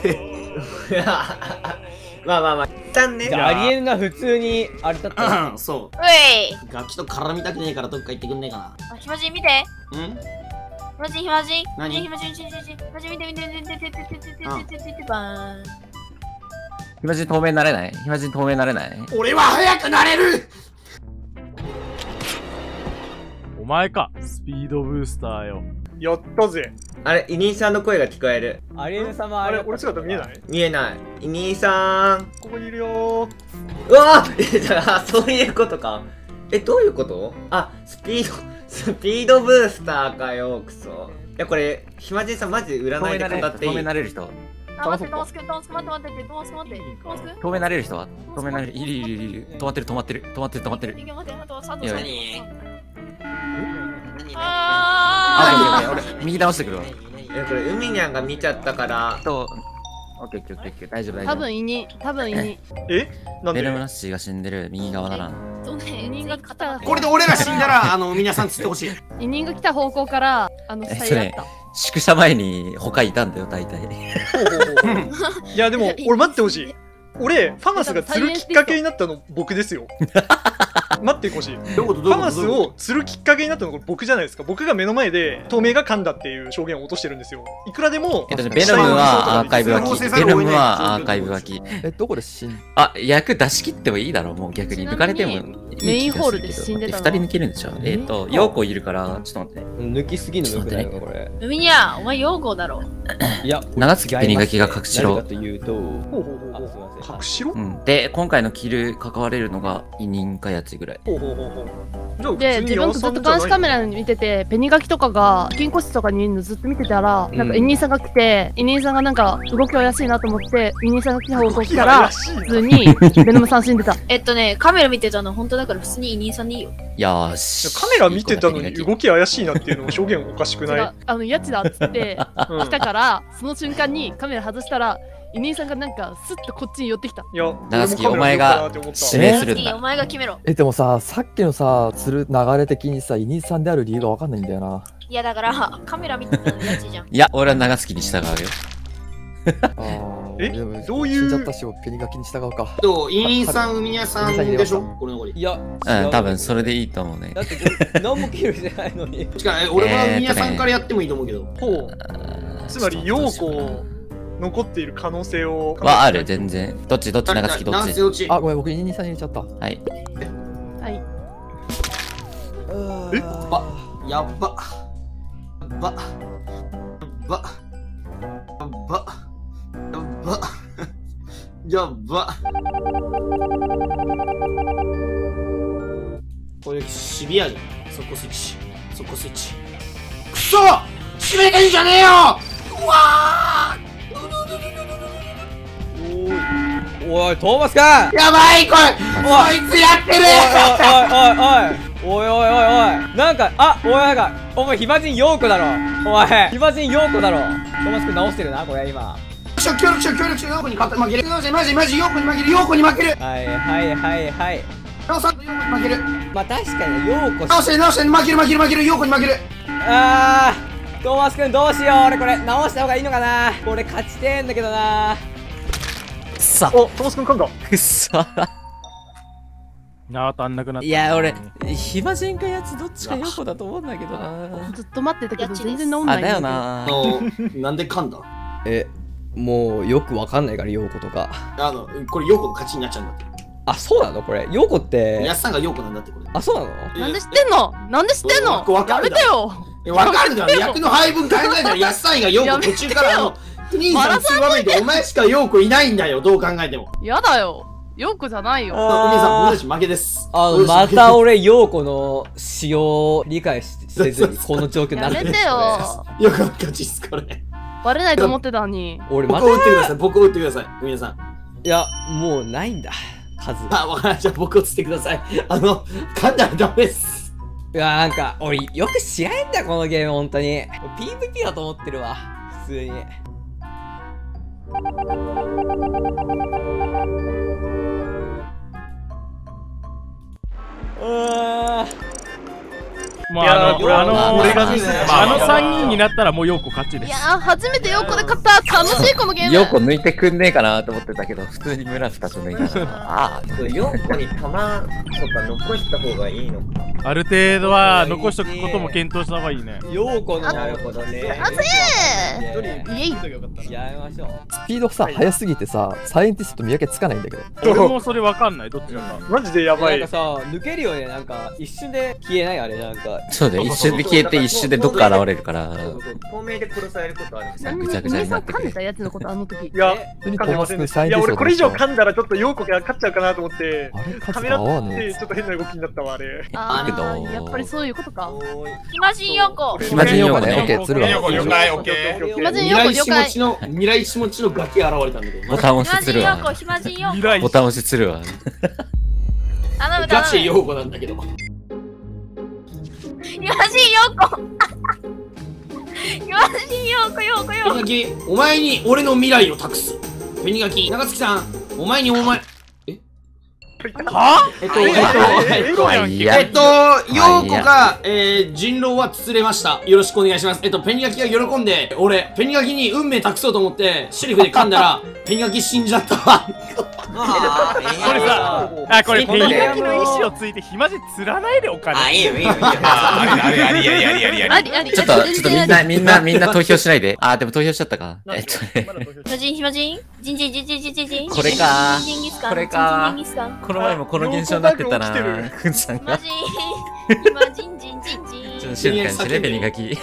まあまあまあ、一旦ね。 アリエルが普通にあれだった。 そう。 うい。 ガキと絡みたくねえからどっか行ってくんねえかな。 あ、ひまじん見て。 うん？ ひまじんひまじん。 何？ ひまじんひまじんひまじん見て見て見て見て見て見て見て見てバーン。 ひまじん透明なれない？ひまじん透明なれない？ 俺は早くなれる！ お前か、スピードブースターよ。 やったぜ。 あれ、イニーさんの声が聞こえる。 アリエル様あれ、俺姿見えない？ 見えない。イニーさん。 ここにいるよー。 うわーえ、じゃあ、そういうことか。え、どういうこと？あ、スピード、スピードブースターかよ、クソ。いや、これ、ひまじいさんマジで占いで語っていい？ 透明なれる人。 あ、待って、トマスくん、トマスくん、待って待って、トマスくん待って、トマスくん。 透明なれる人は透明なれる。いるいるいるいる。止まってる止まってる止まってる止まってる。 待って待って、佐藤さんに。 ああ、俺右倒してくるわ。 いや、これ海にゃんが見ちゃったから。 と、オッケーオッケーオッケー大丈夫大丈夫。 多分イニ、多分イニ。 え？なんで？ ベルムナッシーが死んでる右側なら。 イニが来た。 これで俺ら死んだら、あの皆さん釣ってほしい。 イニが来た方向からあの最悪だった。宿舎前に他いたんだよ大体。 いやでも俺待ってほしい。俺ファマスが釣るきっかけになったの僕ですよ。待ってほしい。ファマスを釣るきっかけになったの僕じゃないですか。僕が目の前で透明が噛んだっていう証言を落としてるんですよ。いくらでも。 えっとね、ベノムはアーカイブ脇。ベノムはアーカイブ脇。 え、どこで死んあ、役出し切ってもいいだろう、もう逆に。抜かれてもいい。 メインホールで死んでたの。 ふたり抜けるんでしょ。えっと、ヨーコいるから、ちょっと待って。 抜きすぎるのよくないのこれ。 海にゃん、お前ヨーコだろ。 いや、 長月ペニガキが隠しろ。 というと、 隠しろ？ で、今回のキル関われるのが委任かやつぐらい。 で、自分とずっと監視カメラ見てて、ペニガキとかが金庫室とかにいるのずっと見てたら、なんかイニーさんが来て、イニーさんがなんか動き怪しいなと思って、イニーさんが来た方向来たら、普通にベノムさん死んでた。 えっとね、カメラ見てたの本当だから普通にイニーさんでいいよ。 よーし。 カメラ見てたのに動き怪しいなっていうのも証言おかしくない？ あの、やつだっつって来たから、その瞬間にカメラ外したら、イニーさんがなんかスッとこっちに寄ってきた。 いや、 長月、お前が指名するんだ。 お前が決めろ。 え、でもさ、さっきのさ、釣る流れ的にさ、イニーさんである理由がわかんないんだよな。 いや、だからカメラ見てたやつじゃん。 いや、俺は長月に従うよ。 え、どういう？ 死んじゃったし、ペニガキに従うか。 と、イニーさん、海ニャさんでしょ？これ残り。 いや、 うん、多分それでいいと思うね。 だって何もキルじゃないのに。 違う、俺は海ニャさんからやってもいいと思うけど。 ほう。つまり、ヨーコ残っている可能性を。 はある、全然。どっちどっち長月どっち？ あ、ごめん、僕イニーさんに入れちゃった。 はい。 はい。 え？ ば、やっば。ば。ば。ば。ば。やば。これシビアじゃん。そこスイッチ。そこスイッチ。くそ！閉めてんじゃねえよ！うわー！ おい、トーマスか。 やばいこれ、こいつやってる。 おいおいおいおいおいおいおいおい、なんか、あ、おい、なんか、お前暇人陽子だろ。おい、暇人陽子だろ。トーマス君直してるな、これ今。 協力しよう協力しよう、ヨーコに勝って負ける。マジマジマジヨーコに負ける、ヨーコに負ける。 はいはいはいはい。 直さんとヨーコに負ける。 まあ確かに陽子直して直して負ける負ける負ける、ヨーコに負ける。 あー、トーマス君どうしよう。俺これ直した方がいいのかな。俺勝ちてんだけどな。 くっさ。 お、トーマス君噛んだ。 くっさ。 なあ足んなくなった。 いや、俺、暇人かやつどっちかヨコだと思うんだけどな。 ずっと待ってたけど全然治んない。 あ、だよな。 なんで噛んだ。 え、もうよくわかんないから陽子とか。 あの、これヨーコの勝ちになっちゃうんだって。 あ、そうなのこれ。陽子って。 やっさんがヨーコなんだってこれ。 あ、そうなの。 なんで知ってんの。なんで知ってんの。やめてよ。 わかるだろ、役の配分考えたらやっさんがヨーコ途中からあの兄さんする場面でお前しかヨーコいないんだよ、どう考えても。 やだよ、ヨーコじゃないよ。 お兄さん僕たち負けです。 あ、また俺陽子の仕様を理解せずにこの状況になってる。 やめてよ。 ヨーコの勝ちっすこれ。 バレないと思ってたのに。 俺また僕を打ってください、僕を打ってください、皆さん。 いや、もうないんだ、数。 あ、わかりました、僕を打ってください。あの、噛んだらダメです。 いや、なんか俺よく知らんだこのゲーム、本当に ピーブイピー だと思ってるわ、普通に。うーん、 まあ、あの、あの、俺が、あのさんにんになったらもうヨーコ勝ちです。 いやー、初めてヨーコで勝った。楽しいこのゲーム。 ヨコ抜いてくんねえかなと思ってたけど、普通に村二つ抜いたな。ああ、 ヨーコに弾とか残した方がいいのか。 ある程度は残しとくことも検討した方がいいね。 陽子の。 なるほどね。 あぜー。イエイ。 やめましょう。 スピードさ、速すぎてさ、サイエンティストと見分けつかないんだけど。 俺もそれわかんない、どっちだか。 マジでやばい。 なんかさ、抜けるよね、なんか一瞬で消えないあれ、なんか。 そうだよ、一瞬で消えて一瞬でどっか現れるから。 透明で殺されることある。 ぐちゃぐちゃになってくる。 噛んでたやつのことあの時。 いや、噛んでませんでした。いや、俺これ以上噛んだらちょっとヨーコが勝っちゃうかなと思って、カメラってちょっと変な動きになったわ、あれ。 あー、やっぱりそういうことか。 暇人ヨーコ。 暇人ヨーコね、オッケー、鶴は。 了解、オッケー。 暇人ヨーコ了解。 未来しもちのガキ現れたんだけど。 ボタン押しするわ。 暇人ヨーコ。 ボタン押しするわ。 頼むガチ頼む。 ヨーコなんだけど。 暇人ヨーコ。暇人ヨーコヨーコヨーコ。 ペニガキ、お前に俺の未来を託す。ペニガキ、長月さん、お前にお前。 はえっと、えっと、えっと、えっと、ヨーコが、えー、人狼は釣れました。よろしくお願いします。えっと、ペニガキが喜んで、俺、ペニガキに運命託そうと思って、シェリフで噛んだら、ペニガキ死んじゃったわ。 これさ、あ、これペニガキの意志をついて暇人釣らないでお金。 あ、いいよ、いいよ、いいよ。 ありありありありありありあり。 ありあり。 ちょっと、ちょっとみんな、みんな、みんな投票しないで。あー、でも投票しちゃったか。えっとね。 暇人暇人ジンジンジンジンジンジンジン。 これかジンギスカン。 これかジンギスカン。 この前もこの現象になってたな。くんさんが。 暇人暇人ジンジンジン。 ちょっと静かにしてね、ペニガキ。ち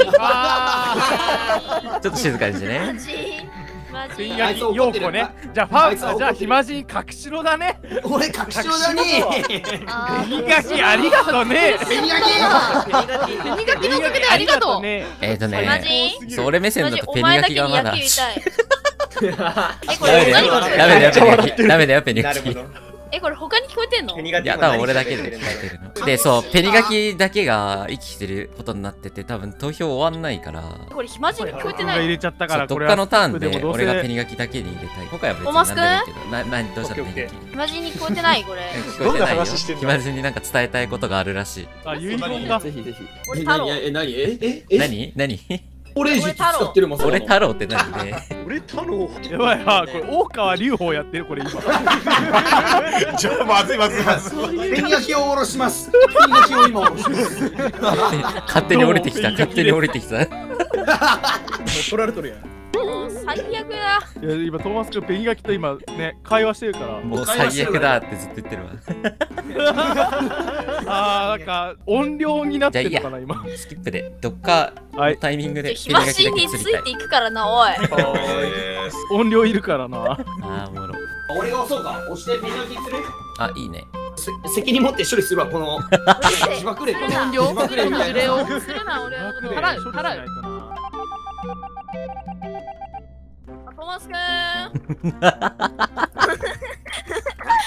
ょっと静かにしてね。 ペニガキ、ヨーコね。じゃあ、ファウス、じゃあ、暇人、隠しろだね。 俺、隠しろだね。 ペニガキ、ありがとうね。 ペニガキペニガキのおかげでありがとう。 えっとマね、 ジそれ目線だとおペニガ前だけにキがまだ。 野球いたい。え、こダメれだよ、ダメだよ、ペニガキ。ダメだよ、ペニガキ。 え、これ他に聞こえてんの？ いや、多分俺だけで聞こえてるの。で、そう、ペニガキだけが息してることになってて、多分投票終わんないから。 これ暇人に聞こえてない。 入れちゃったから、 どっかのターンで俺がペニガキだけに入れたい。今回は別に何でもいいけど。な、な、どうしたのペニガキ。 暇人に聞こえてないこれ。 聞こえてないよ。暇人になんか伝えたいことがあるらしい。 あ、遺言が。 ぜひぜひ。 俺太郎。 え、なにえ、え、え、 何何俺使ってるもん。 俺太郎って何ね。 俺太郎。 やばいわ、これ大川隆法やってるこれ今。 ちょっとまずいまずいまずい。 ペニガキを下ろします。ペニガキを今下ろします。 勝手に降りてきた、勝手に降りてきた。 取られとるやん。 最悪だ。 いや、今トーマス君ペニガキと今ね会話してるから。 もう最悪だってずっと言ってるわ。 あー、なんか音量になってるのかな今。 スキップでどっかのタイミングでペニ暇ガキだ人につけ釣りたい。 いていくからなおい。 音量いるからな。 あー、おもろ。 俺が押そうか。押してペニガキする。 あ、いいね。 責任持って処理するわ、この。自爆霊。 音量自爆霊みたいな。 するな俺は。 払う払う。 トーマスくん。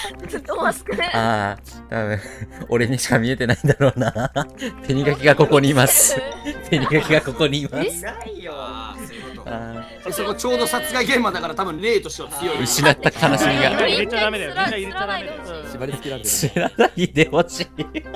トマスくん。 ああ、多分、俺にしか見えてないんだろうな。手に書きがここにいます。手に書きがここにいます。 ないよ。 そこちょうど殺害現場だから多分例としては強い。 失った悲しみが。 入れちゃダメだよ。みんな入れちゃダメだよ。 縛り付けられてる。 知らないでほしい。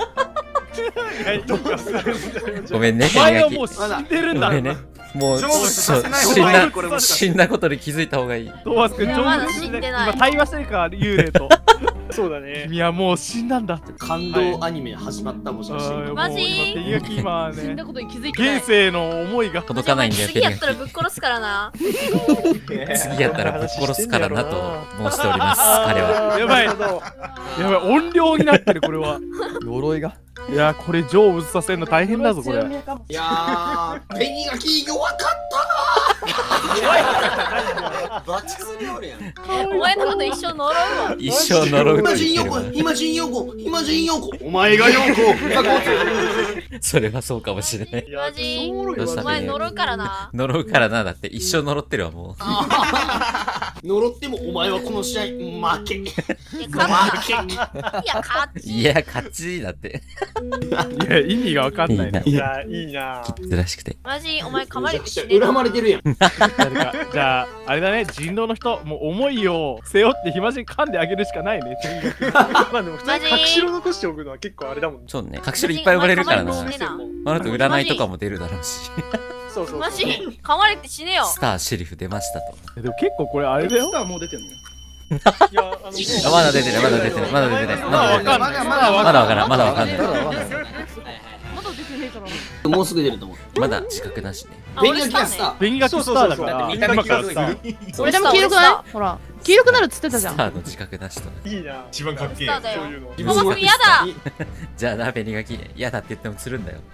ごめんね、手に書き。 お前はもう死んでるんだろ。 もう成仏させない方がいいこれもしかして死んだことに気づいた方がいい。 トーマス君、 いやまだ死んでない今対話してるから、幽霊と。 そうだね。 君はもう死んだんだ。 感動アニメ始まったもしかして。 マジ手に書き今ね死んだ、ことに気づいてない。 現世の思いが届かないんだよ、手次やに書ったらぶっ殺すからな。 き。次やったらぶっ殺すからなと申しております、彼は。 やばい。やばい、音量になってる、これは。 鎧が。 いや、これ成仏させるの大変だぞ、これ。 いやー、手に書き弱かったな。 バチクソ料理やん。 お前のこと一生呪うわ。 一生呪うって暇人言ってるわ。 用語、暇人用語、暇人用語。お前が用語。 それはそうかもしれない。 マジおどうした前呪うからな。 呪うからな、だって一生呪ってるわ、もう。 呪ってもお前はこの試合負け。 いや、勝った。いや、勝ち。 いや、勝ちだって。 いや、意味がわかんないな。 いや、いいな。 珍しくて。 マジお前噛まれて死ね。 恨まれてるやん。 誰かじゃあ、あれだね、人狼の人、もう思いを背負って暇人噛んであげるしかないね。 まあでも普通に隠しろ残しておくのは結構あれだもんね。 そうね、隠しろいっぱい生まれるからな。 マジあと占いとかも出るだろうし。 そうそう。 マジ噛まれて死ねよ。 スターシェリフ出ましたと。 でも結構これあれだよ。 スターもう出てんの？ いや、あの、 あ、まだ出てない、まだ出てない、まだ出てない。 まだわかんない。 まだわからん、まだわかんない。 まだ出てねえからな。 もうすぐ出ると思う。 まだ資格なしね。 ペンギンがスター。 ペンギンがスターだから、 見た目今から気がさ、 俺でも黄色くないほら。黄色くなるっつってたじゃん。 スターの資格なしと。 いいな。 一番かっけえスターだよそういうの。 トマスくん嫌だ。 じゃあな、ペニガキ。嫌だって言っても釣るんだよ。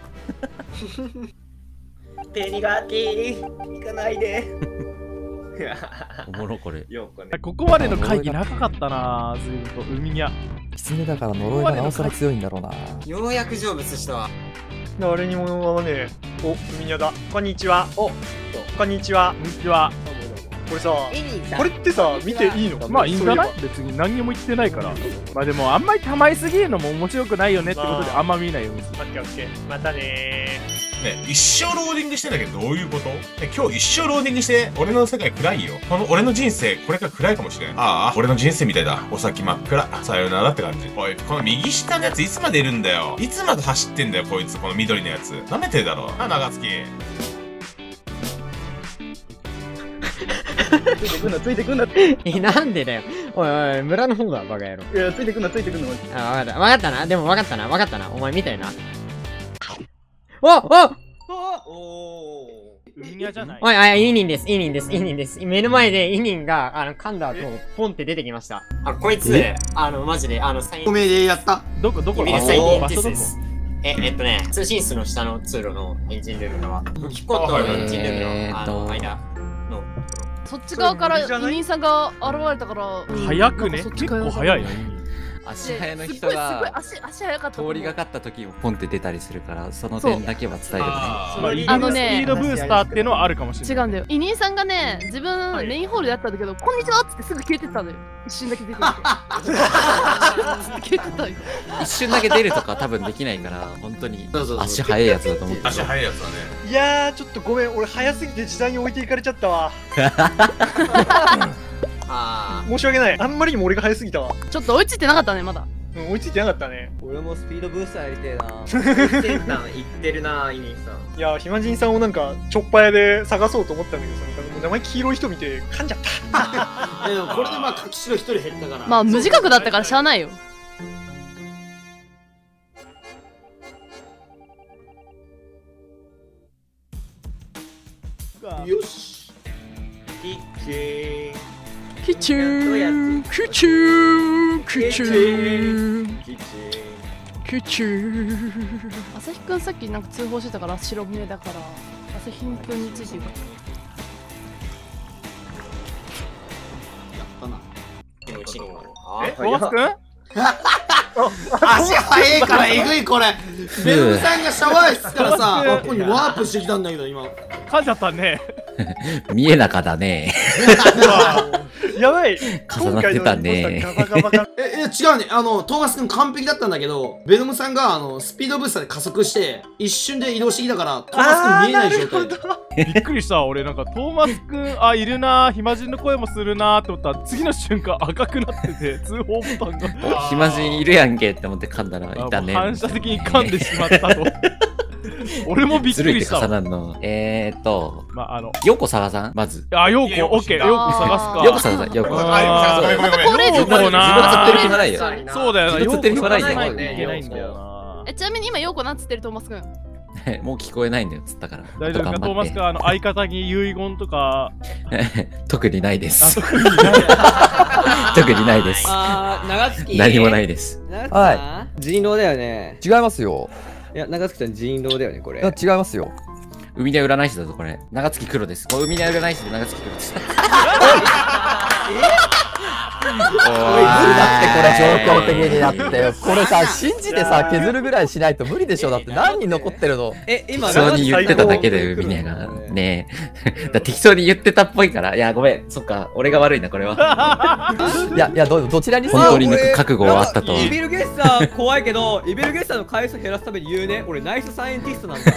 ペニガキ行かないで。 おもろこれ。 よこね。 ここまでの会議長かったな、ずいぶんと。海にゃ。 狐だから呪いがなおさら強いんだろうな。 ようやく成仏したわ。 誰にもね、お、海宮だ。こんにちは。お、こんにちは。 こんにちは。 これさ、これってさ、見ていいのかな？ まあいいんじゃないそうい別に何にも言ってないから。まあでもあんまりたまりすぎるのも面白くないよねってことであんま見ないようにする。 えば。オッケーオッケー。またねね、一生ローディングしてんだけどどういうこと？ね、今日一生ローディングして俺の世界暗いよ。この俺の人生これから暗いかもしれん。ああ、俺の人生みたいだ。お先真っ暗。さよならって感じ。おい、この右下のやついつまでいるんだよ。いつまで走ってんだよこいつ。この緑のやつ。舐めてるだろ。あ、長月。 ついてくんな、ついてくんなって。 え、なんでだよ。おいおい、村の方だ、バカ野郎。 いや、ついてくんな、ついてくんな。 あ、わかった。わかったな。でもわかったな。わかったな。お前見たよな。おおおー。 海にゃじゃない。 おい、あ、イニンです。イニンです。イニンです。目の前でイニンが、あの、噛んだ後、ポンって出てきました。 あ、こいつ、あの、マジで、あの、サイン。 ごめんでやった。 どこどこミルサイン場所どこディスです。え、えっとね、通信室の下の通路のエンジンルームのは、武器コットのエンジンルームの、あの、間の。 そっち側から委任さんが現れたから。 早くね。 なんかそっち結側構早いな。 足早の人すっごいすごいが足足早かったと思う。 通りがかった時もポンって出たりするから、その点だけは伝えるね。 あまあ、 あのねスピードブースターっていうのはあるかもしれない。 違うんだよ。委任さんがね、自分はいメインホールでやったんだけど、こんにちはっつってすぐ消えてったのよ。一瞬だけ出てきて。消えてたよ。 一瞬だけ出るとか多分できないから、本当にそうそうそう足速いやつだと思ってる。 足速いやつだね。 いやー、ちょっとごめん。俺早すぎて時代に置いていかれちゃったわ。 あ申し訳ない。あんまりにも俺が早すぎたわ。 ちょっと追いついてなかったね、まだ。 うん、追いついてなかったね。 俺もスピードブースターやりてえな。 ー。センター行ってるな、イニさん。 いやー、ひまじんさんをなんか、ちょっぱやで探そうと思ったんだけどさ、なんかもう名前黄色い人見て噛んじゃった。 えでもこれでまあ書きしろ一人減ったから。 まあ無自覚だったからしゃあないよ。 よし。 キッチン。 キッチンキッチンキッチンキッチン。 キッチン朝日くんさっきなんか通報してたから白目だから朝日くんについてる。 やったな。 え、トトマスくん足速いからえぐいこれ。ベルムさんがシャワー室からさ、あここにワープしてきたんだけど今。 噛んじゃったね。 見えなかだね。 やばい。 重なってたね。 ガバガバガバ。 え、え、違うね。あの、トーマス君完璧だったんだけど、ベノムさんが、あの、スピードブースターで加速して、一瞬で移動してきたから、トーマス君見えない状態で。 びっくりした。俺なんかトーマスくん、あ、いるな、暇人の声もするなって思ったら、次の瞬間赤くなってて、通報ボタンが。 暇人いるやんけって思って噛んだらいたね。 反射的に噛んでしまったと。俺もびっくりした。 ずるいって重なるの。えーっと、 まあ、あの、 ヨコ探さんまず。 あ、ヨーコ、オッケー、ヨーコ探すか。 ヨコ探さん、ヨコ。 あー、 ごめんごめんごめん。 高齢者ヨーコな。 自分が釣ってる暇ないよ。 そうだよな、 自分釣ってる暇ないよヨーコ探さないといけないんだよな。 え、ちなみに今、ヨーコなんつってるトーマスくん。 もう聞こえないんだよ、つったから。 大丈夫か、トーマスくん、あの、相方に遺言とか。 特にないであ、 す。 特にない。 特にないです。 あー、長月。 何もないです。 はい。人狼だよね。 違いますよ。 いや、長月さん人狼だよね、これ。 いや、違いますよ。 海で占い師だぞ、これ。長月黒です。これ海で占い師で長月黒です。 おい、無理だってこれ状況的になってよ。これさ、信じてさ、削るぐらいしないと無理でしょ。だって何人残ってるの。 え、今、 適当に言ってただけで海宮が。ねえ。だ適当に言ってたっぽいから。いや、ごめん。そっか。俺が悪いな、これは。 いや、いや、ど、どちらにせ本よ。 当に抜く覚悟はあったと。 イビルゲッサー怖いけど、イビルゲッサーの回数減らすために言うね。俺ナイスサイエンティストなんだ。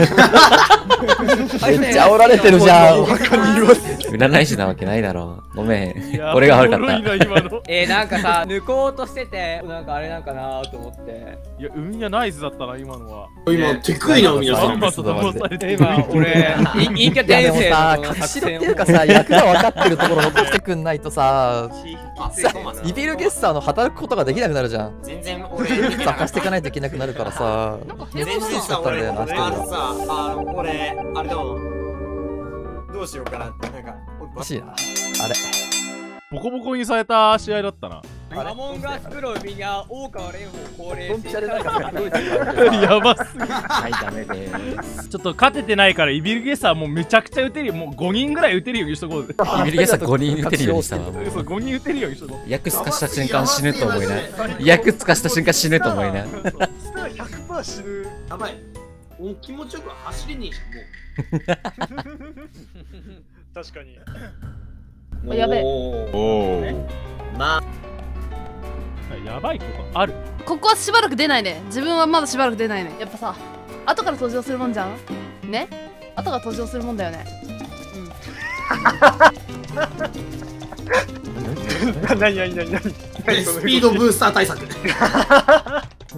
めっちゃ煽られてるじゃん。 占い師なわけないだろう。ごめん。俺が悪かった。 えー、なんかさ、抜こうとしてて、なんかあれなんかなと思って。 いや、海がナイスだったな、今のは。 今、テクイな海だった。 今、騙されて今、俺、陰キャ転生の隠しろっていうかさ、役が分かってるところ残してくんないとさ、イビルゲッサーの働くことができなくなるじゃん。 全然俺明かしていかないといけなくなるからさ、 全然さ俺あのさあの俺あれだもんどうしようかなってなんかおかしいなあれボコボコにされた試合だったな。 アモンガスプロ海が大川蓮舫高齢者やばすぎはいダメですちょっと勝ててないからイビルゲッサーもうめちゃくちゃ打てるよ。もうごにんぐらい打てるようにしとこうぜ。 イビルゲッサーごにん打てるようにしたわ。 そうごにん打てるようにしとこう。 役すかした瞬間死ぬと思いな。役すかした瞬間死ぬと思いな。 ひゃくパーセント死ぬ。 やばい。お気持ちよく走れねえしもう。 確かに。 やべえ。 おお。 まあやばいことある。 ここはしばらく出ないね。自分はまだしばらく出ないね。やっぱさ、後から登場するもんじゃんね。後から登場するもんだよね。 うん何何何何スピードブースター対策。 うん、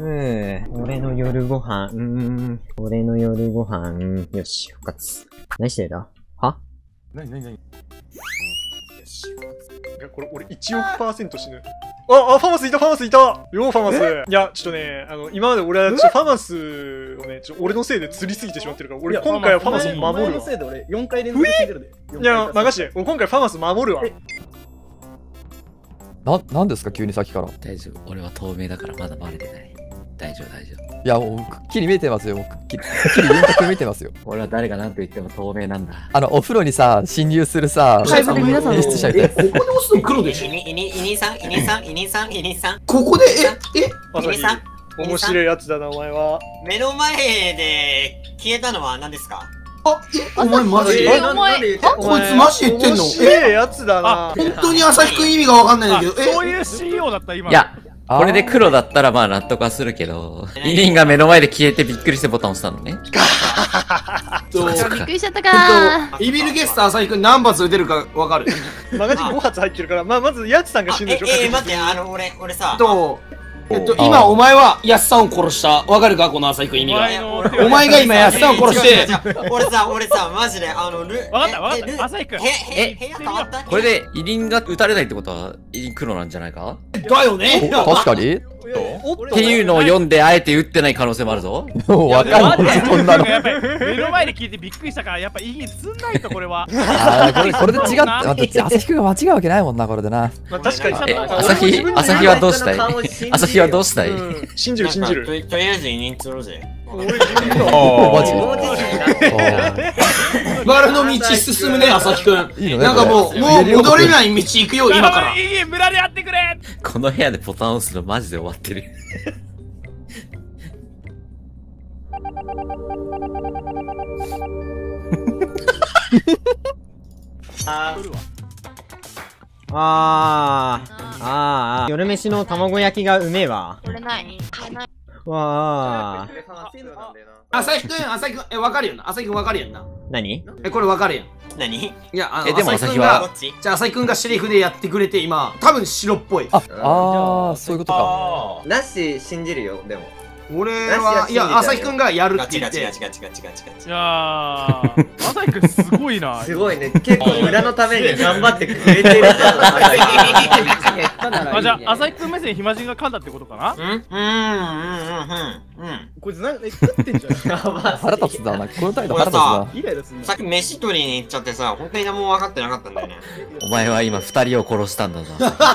俺の夜ご飯、うーん、俺の夜ご飯、よし、復活。何してるんだはなになになにいや、これ俺いちおくパーセント死ぬ。あ、あ、ファーマスいた、ファーマスいたよー、ファーマス。いや、ちょっとね、あの、今まで俺はちょっとファーマスをね、ちょっと俺のせいで釣りすぎてしまってるから、俺今回はファーマスを守るわ。 せいで俺よんかい連続してるで。 いや、任して、俺今回ファーマス守るわ。 な、なんですか急にさっきから。 大丈夫。俺は透明だからまだバレてない。大丈夫、大丈夫。 いや、もうくっきり見えてますよ。もうくっきり、くっきり輪郭見えてますよ。 俺は誰が何と言っても透明なんだ。 あの、お風呂にさ、侵入するさ、 はい、皆さん。 演出者みたいな。 ここで押すと黒でしょ。 イニイニイニさんイニさんイニさんイニさんここでええまさに面白いやつだな、お前は。 目の前で消えたのは何ですか？ あえお前マジでえお前こいつマジで言ってんの？ 面白いやつだな。 本当に朝日くん意味がわかんないんだけど、えそういう シーイーオー だった今。 いや、これで黒だったらまあ納得はするけど、イリンが目の前で消えてびっくりしてボタン押したのね。 とびっくりしちゃったかイビルゲスター朝日くん何発撃てるかわかる？ マガジンご発入ってるから、まあ、まずやつさんが死ぬでしょ。 え、え、待って、あの、俺、俺さ。 と、えっと、今お前はヤスさんを殺した。わかるかこの朝日くん意味が。お前が今ヤスさんを殺して。 俺さ、俺さ、マジで、あの、ル、 わかったわかった朝日くん。 え、これでイリンが撃たれないってことは、イリン黒なんじゃないか？ だよね。 確かにっていうのを読んであえて撃ってない可能性もあるぞ。 わかんない。そんなの。 やっぱり目の前で聞いてびっくりしたから、やっぱいいすんないとこれは。 ああ、これ、これで違って、待って、朝日くんが間違うわけないもんな、これでな。 まあ、確かに。 え、朝日、朝日はどうしたい？朝日はどうしたい？ 信じる、信じる。 とりあえず委任釣ろうぜ。 マジバラの道進むね、朝日くん。なんかもう、もう戻れない道行くよ、今から。 いい村でやってくれ。 この部屋でボタン押すのマジで終わってる。 ああー、あー、夜飯の卵焼きがうめえわ。 これないこれないわー。 朝日くん、朝日くん、え、わかるよな。朝日くんわかるやんな。 何？ え、これわかるやん。 何？ いや、あの、 えでも朝日くんが朝日はじゃあ朝日くんがシェリフでやってくれて今、多分白っぽい。 あ、あー、そういうことか。 ナッシー信じるよ、でも。 俺は、いや、朝日くんがやるって言って。 違う違う違う違う違う違う違う。 いやー、朝日くんすごいな。 すごいね。結構裏のために頑張ってくれてるじゃん。 あ、じゃあ、朝日くん目線暇人が噛んだってことかな？ うんうんうんうんうん。 こいつなんか食ってんじゃん。 腹立つだな、この態度腹立つな。 イライラする。 さっき飯取りに行っちゃってさ、本当に何も分かってなかったんだよね。 お前は今二人を殺したんだぞ。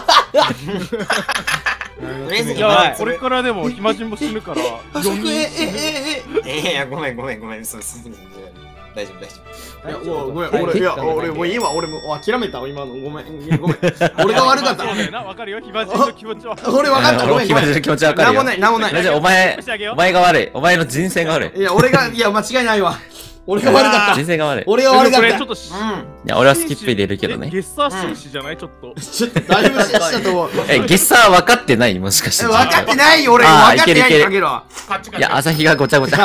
いや、これからでも暇人も死ぬから。 朝日くん、え、え、え、 え。え、いや、ごめんごめんごめん。そうそうそう。大丈夫大丈いや、もうごめん、俺、いや、俺、もう今、俺も諦めたわ、今の。ごめん、いやごめん。俺が悪かった。 そうだよな、わかるよ、暇人の気持ちは。 俺分かった、ごめん、ごめん。 暇人の気持ちわかるよ。 なんもない、なんもない。 じゃあお前、お前が悪い。お前の人生が悪い。 いや、俺が、いや、間違いないわ。俺が悪かった。 人生が悪い。 俺が悪かった。 ちょっと、 いや、俺はスキップ入れるけどね。 ゲッサー紳士じゃないちょっと。 ちょっと、だいぶ紳士だと思う。 え、ゲッサー分かってないもしかして。 分かってないよ、俺。分かってないかけろ。 いや、朝日がごちゃごちゃ。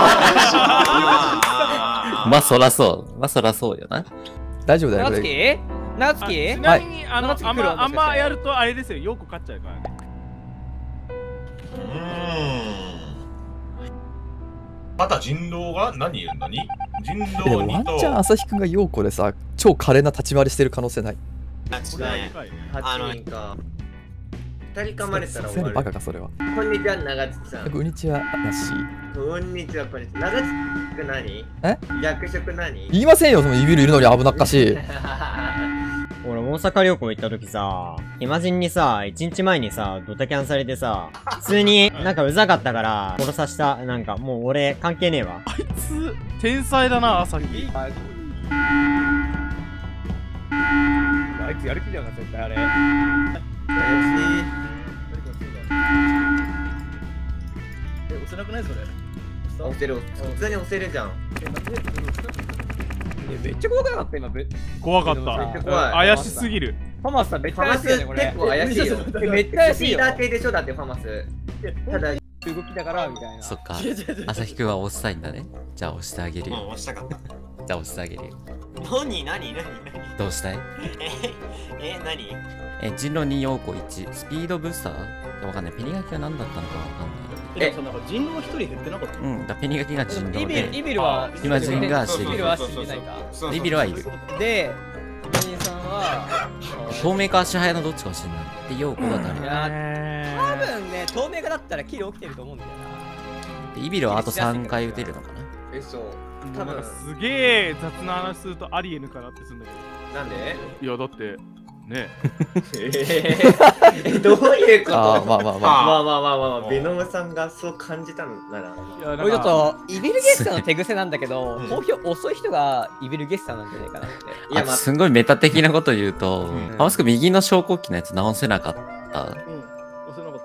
まあ、そらそう。まあ、そらそうよな。 大丈夫だよ、こなつれ。 きなつきちなみに、あの、あんま、あんまやるとあれですよ、よく勝っちゃうからね。 また人狼が何言うんだに人で狼もワンにとチャン朝日くんが陽子でさ、超華麗な立ち回りしてる可能性ない。 夫。あの、二人噛まれたら終わる。 バカか、それは。 こんにちは、長月さん。 こんにちは、なし。 こんにちは、こんにちは。長月何？ え？ 役職何？ 言いませんよ、そのイビルいるのに危なっかしい。 俺、大阪旅行行った時さ、暇人にさ、一日前にさ、ドタキャンされてさ、普通になんかうざかったから、殺さした。なんかもう俺、関係ねえわ。 あいつ、天才だな、朝日。 あいつやる気じゃなかった、絶対あれ。え、押せなくないそれ。 押せる、普通に押せるじゃん。 めっちゃ怖くなかった今。 怖かった。怪しすぎる。 ファマスさんめっちゃ怪しいよね、これ。 結構怪しいよ。 めっちゃ怪しいよ。 スピーダー系でしょ、だってファマス。ただ、 動きだからみたいな。 そっか。朝日くんは押したいんだね。じゃあ押してあげるよ。 押したかった。 じゃあ押してあげるよ。 何何何何どうしたい？ え、え、何？ え、人狼に陽子いち、スピードブースター？わかんない。ペニガキは何だったのかわかんない。 え、そのなんか人狼一人減ってなかった？ うん、だペニガキが人狼イビル、 で、 イビルは、 暇人がシェリフ。 イビルは死んでないか。 イビルはいる。 で、暇人さんは、 透明か足早のどっちかもしれない。で、陽子が誰？ いや、多分ね、透明化だったらキル起きてると思うんだよな。 で、イビルはあとさんかい打てるのかな？ え、そう。 多分すげえ雑な話するとありえぬかなってするんだけど。なんで？ いや、だって、ねえ。え、どういうこと？ あ、まあまあまあ。 まあまあまあまあまあ、ベノムさんがそう感じたのなら。 これちょっと、イビルゲッサーの手癖なんだけど、投票遅い人がイビルゲッサーなんじゃないかなって。 いや、すんごいメタ的なこと言うと、ハマスク右の昇降機のやつ直せなかった。 うん、押せなかった。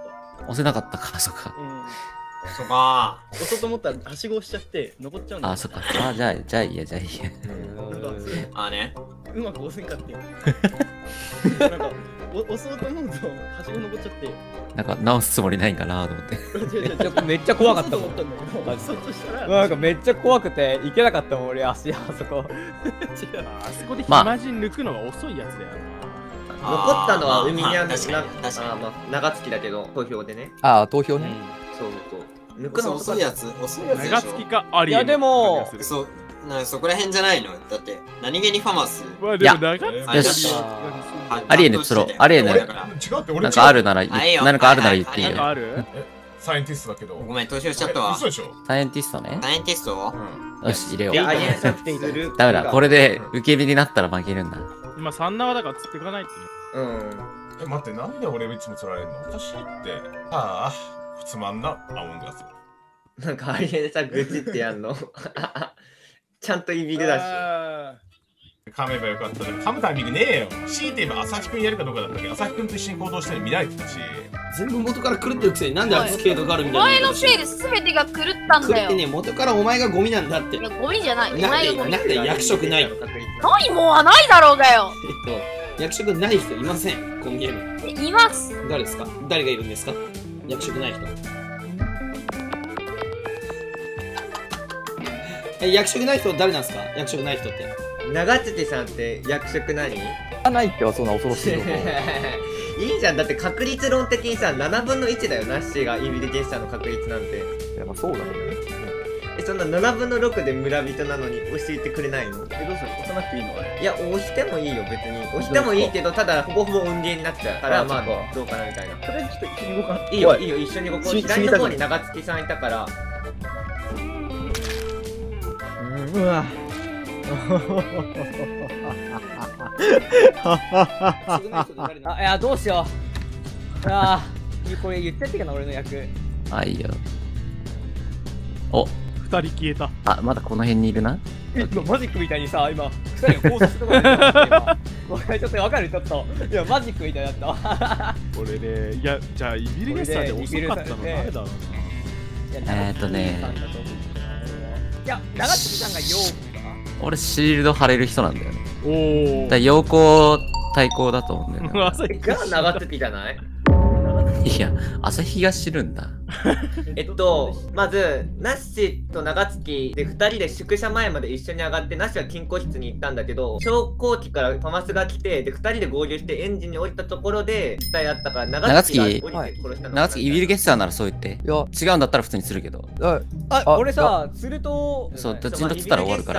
押せなかったか、そっか。 そっかー。押そうと思ったら、はしご押しちゃって、残っちゃうんだ。 あ、そっか。あ、じゃあ、じゃあいいや、じゃあいいや。 あね。 うまく押せんかってよ。なんか、押そうと思うと、はしご残っちゃって。 なんか、直すつもりないんかなと思って。 めっちゃ怖かったもん。なんかめっちゃ怖くて、行けなかったもん、俺、足、あそこ。 あそこで暇人抜くのが遅いやつだよな。 残ったのは海にあるな、あ、まあ、長月だけど、投票でね。 ああ、投票ね。 そうそう。抜くの遅いやつ、遅いやつ。 長月かありえいや、でも、 そう。なそこら辺じゃないのだって何気にファマスいやよしアリエヌ釣ろうアリエヌなんかあるなら何かあるなら言っていいよサイエンティストだけどごめん投票しちゃったわ嘘でしょサイエンティストねサイエンティストよし入れよううダメだこれで受け身になったら負けるんだ今さん縄だから釣っていかないってうんえ待ってなんで俺いつも釣られるのおかしいってああつまんなアモンガスなんかありえさ愚痴ってやんのちゃんとイビルだし。 噛めばよかったね。噛むタイミングねえよ。強いて言えば朝日くんやるかどうかだったけど、朝日くんと一緒に行動してるの見られてたし。 全部元から狂ってるくせになんであいつ軽度があるみたいな。 お前のせいで全てが狂ったんだよ。 狂ってね、元からお前がゴミなんだって。 いや、ゴミじゃない。おなんで、 前がゴミ。 なんで役職ないのないもんはないだろうがよ。 い役職ない人いません、このゲーム。 います。 誰ですか？誰がいるんですか？役職ない人。え、役職ない人誰なんですか？役職ない人って。 長月さんって役職何？ ないってはそんな恐ろしいのいいじゃん、だって確率論的にさ、ななぶんのいちだよ、ナッシーがイビルゲッサーの確率なんて。 いや、まあそうだけどね。 え、そんなななぶんのろくで村人なのに教えてくれないの？ え、どうする？押さなくていいの？あれ。 いや、押してもいいよ、別に。押してもいいけど、ただ、ほぼほぼ運ゲーになっちゃうから、まあ、どうかなみたいな。 とりあえずちょっと一緒に動かん。 いいよ、いいよ、一緒に動こう。左の方に長月さんいたから。 うん、うわ。あ、いや、どうしよう。ああ、これ言っちゃってかな、俺の役。 あ、いいよ。お、 二人消えた。 あ、まだこの辺にいるな。 え、マジックみたいにさ、今、二人が交差したところにいた。これちょっとわかる？ちょっと。いや、マジックみたいだった。 これね、いや、じゃあ、イビルゲッサーで遅かったの誰だろうな。えーっとね。 いや、長月さんが陽子かな。 俺、シールド貼れる人なんだよね。 おお。 だ陽光対抗だと思うんだよね。 が長月じゃない？ いや、朝日が知るんだ。 えっと、まず、ナッシと長月でふたりで宿舎前まで一緒に上がって、ナッシは金庫室に行ったんだけど、昇降機からファマスが来て、で、ふたりで合流してエンジンに降りたところで、死体あったから、長月が降りて殺したの。 長月、イビルゲッサーならそう言って。いや、違うんだったら普通にするけど。 あ、俺さ、すると、 そう、どっちにとってたら終わるから。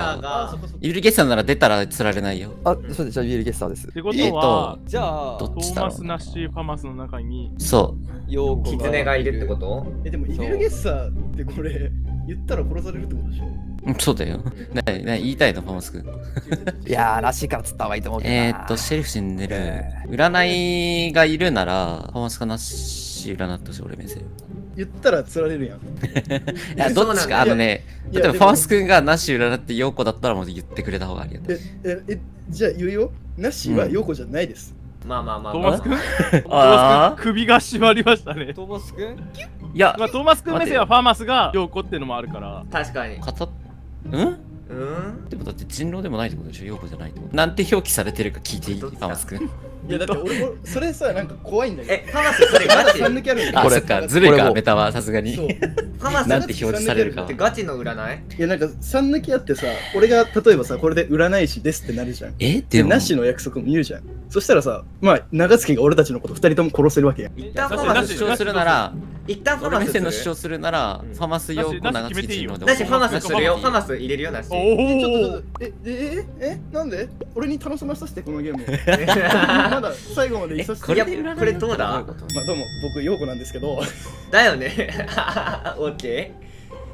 イビルゲッサーなら出たら釣られないよ。 あ、そうです、じゃあイビルゲッサーです。 ってことは、 じゃあ、 トーマス・ナッシー・ファマスの中に、 そう。 キツネがいるってこと？ え、でもイビルゲッサーってこれ言ったら殺されるってことでしょ？ そうだよ。な、な、言いたいの、ファマス君。 いやー、らしいから釣った方がいいと思うけどな。 えーっと、シェリフ死んでる。占いがいるなら、ファマスかなし占ってほしい、俺目線。 言ったら釣られるやん。 いや、どっちか、あのね、例えばファマス君がナッシュ占って陽子だったらもう言ってくれた方がありがたい。 え、え、じゃあ言うよ。ナッシーは陽子じゃないです。 まあまあまあ、 トーマス君トーマス君首が締まりましたね。 トーマス君いや、 まあ、トーマス君目線はファーマスが陽子ってのもあるから。 確かに。 かたうんうんでもだって人狼でもないってことでしょ、陽子じゃないってこと。なんて表記されてるか聞いていいファーマス君。 いやだって俺もそれさなんか怖いんだけど。 え、ファマスそれガチ？ あ、そっか、ずるいか、メタはさすがに。 ファマスなんて表示されるか。 ガチの占い？ いやなんかさん抜きあってさ、俺が例えばさこれで占い師ですってなるじゃん。 えでもなしの約束も言うじゃん。そしたらさ、まあ長月が俺たちのことふたりとも殺せるわけやん。 一旦ファマス主張するなら、 一旦ファマス俺目線の主張するなら、ファマス陽子長月人狼で。 なしファマスするよ。ファマス入れるよなし。おお。えええなんで？俺に楽しまさせてこのゲーム。まだ最後までいさせて。 いやこれどうだ？まあどうも僕陽子なんですけど。 だよね。オッケー。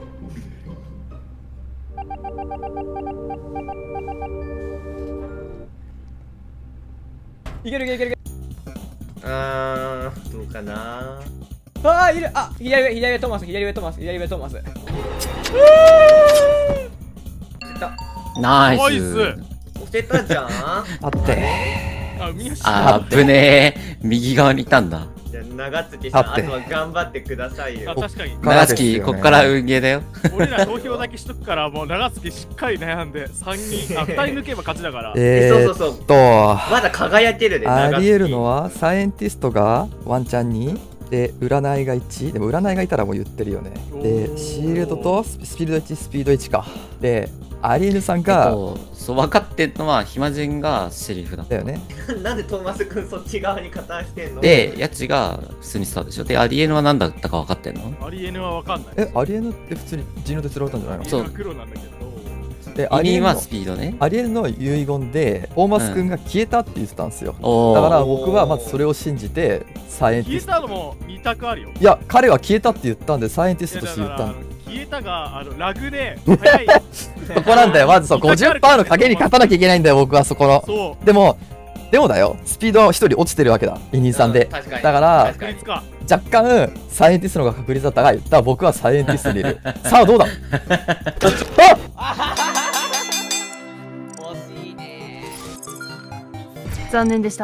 いけるいけるいける。 あー、どうかな。 ああ、いる。あ、左上、左上トーマス、左上トーマス、左上トーマス。 ナイス。 押せたじゃん。 あって。 あぶねえ。右側にいたんだ。 じゃあ長月さん、あとは頑張ってくださいよ。 確かに。 長月、こっから運ゲーだよ。 俺ら投票だけしとくから、もう長月しっかり悩んで、さんにん、あ、ふたり抜けば勝ちだから。 えー、そうそうそう。と、 まだ輝けるで、 ありえるのは、サイエンティストがワンチャンに、で、占いがいち、でも占いがいたらもう言ってるよね。で、シールドとスピードいち、スピードいちか。で、アリエルさんが、 そう、分かってんのは、暇人がシェリフだったよね。 なんでトーマス君そっち側に加担してんの？ で、ヤチが普通にスターでしょ。で、アリエヌは何だったか分かってんの？ アリエヌは分かんない。 え、アリエヌって普通に人狼で釣られたんじゃないの？ そう。黒なんだけど。 で、 アリエヌはスピードね。 アリエヌの遺言で、トーマス君が消えたって言ってたんですよ。 うん、 だから僕はまずそれを信じて、サイエンティスト。 消えたのもに択あるよ。 いや、彼は消えたって言ったんで、サイエンティストとして言ったんだ。 消えたが、あの、ラグで、早い。 そこなんだよ、まずそう、ごじゅっパーセント の賭けに勝たなきゃいけないんだよ、僕はそこの。 そう。 でも、でもだよ、スピードはひとり落ちてるわけだ、委任さんで。だから、若干、サイエンティストの方が確率だったが、言ったら僕はサイエンティストにいる。さあ、どうだあ残念でした。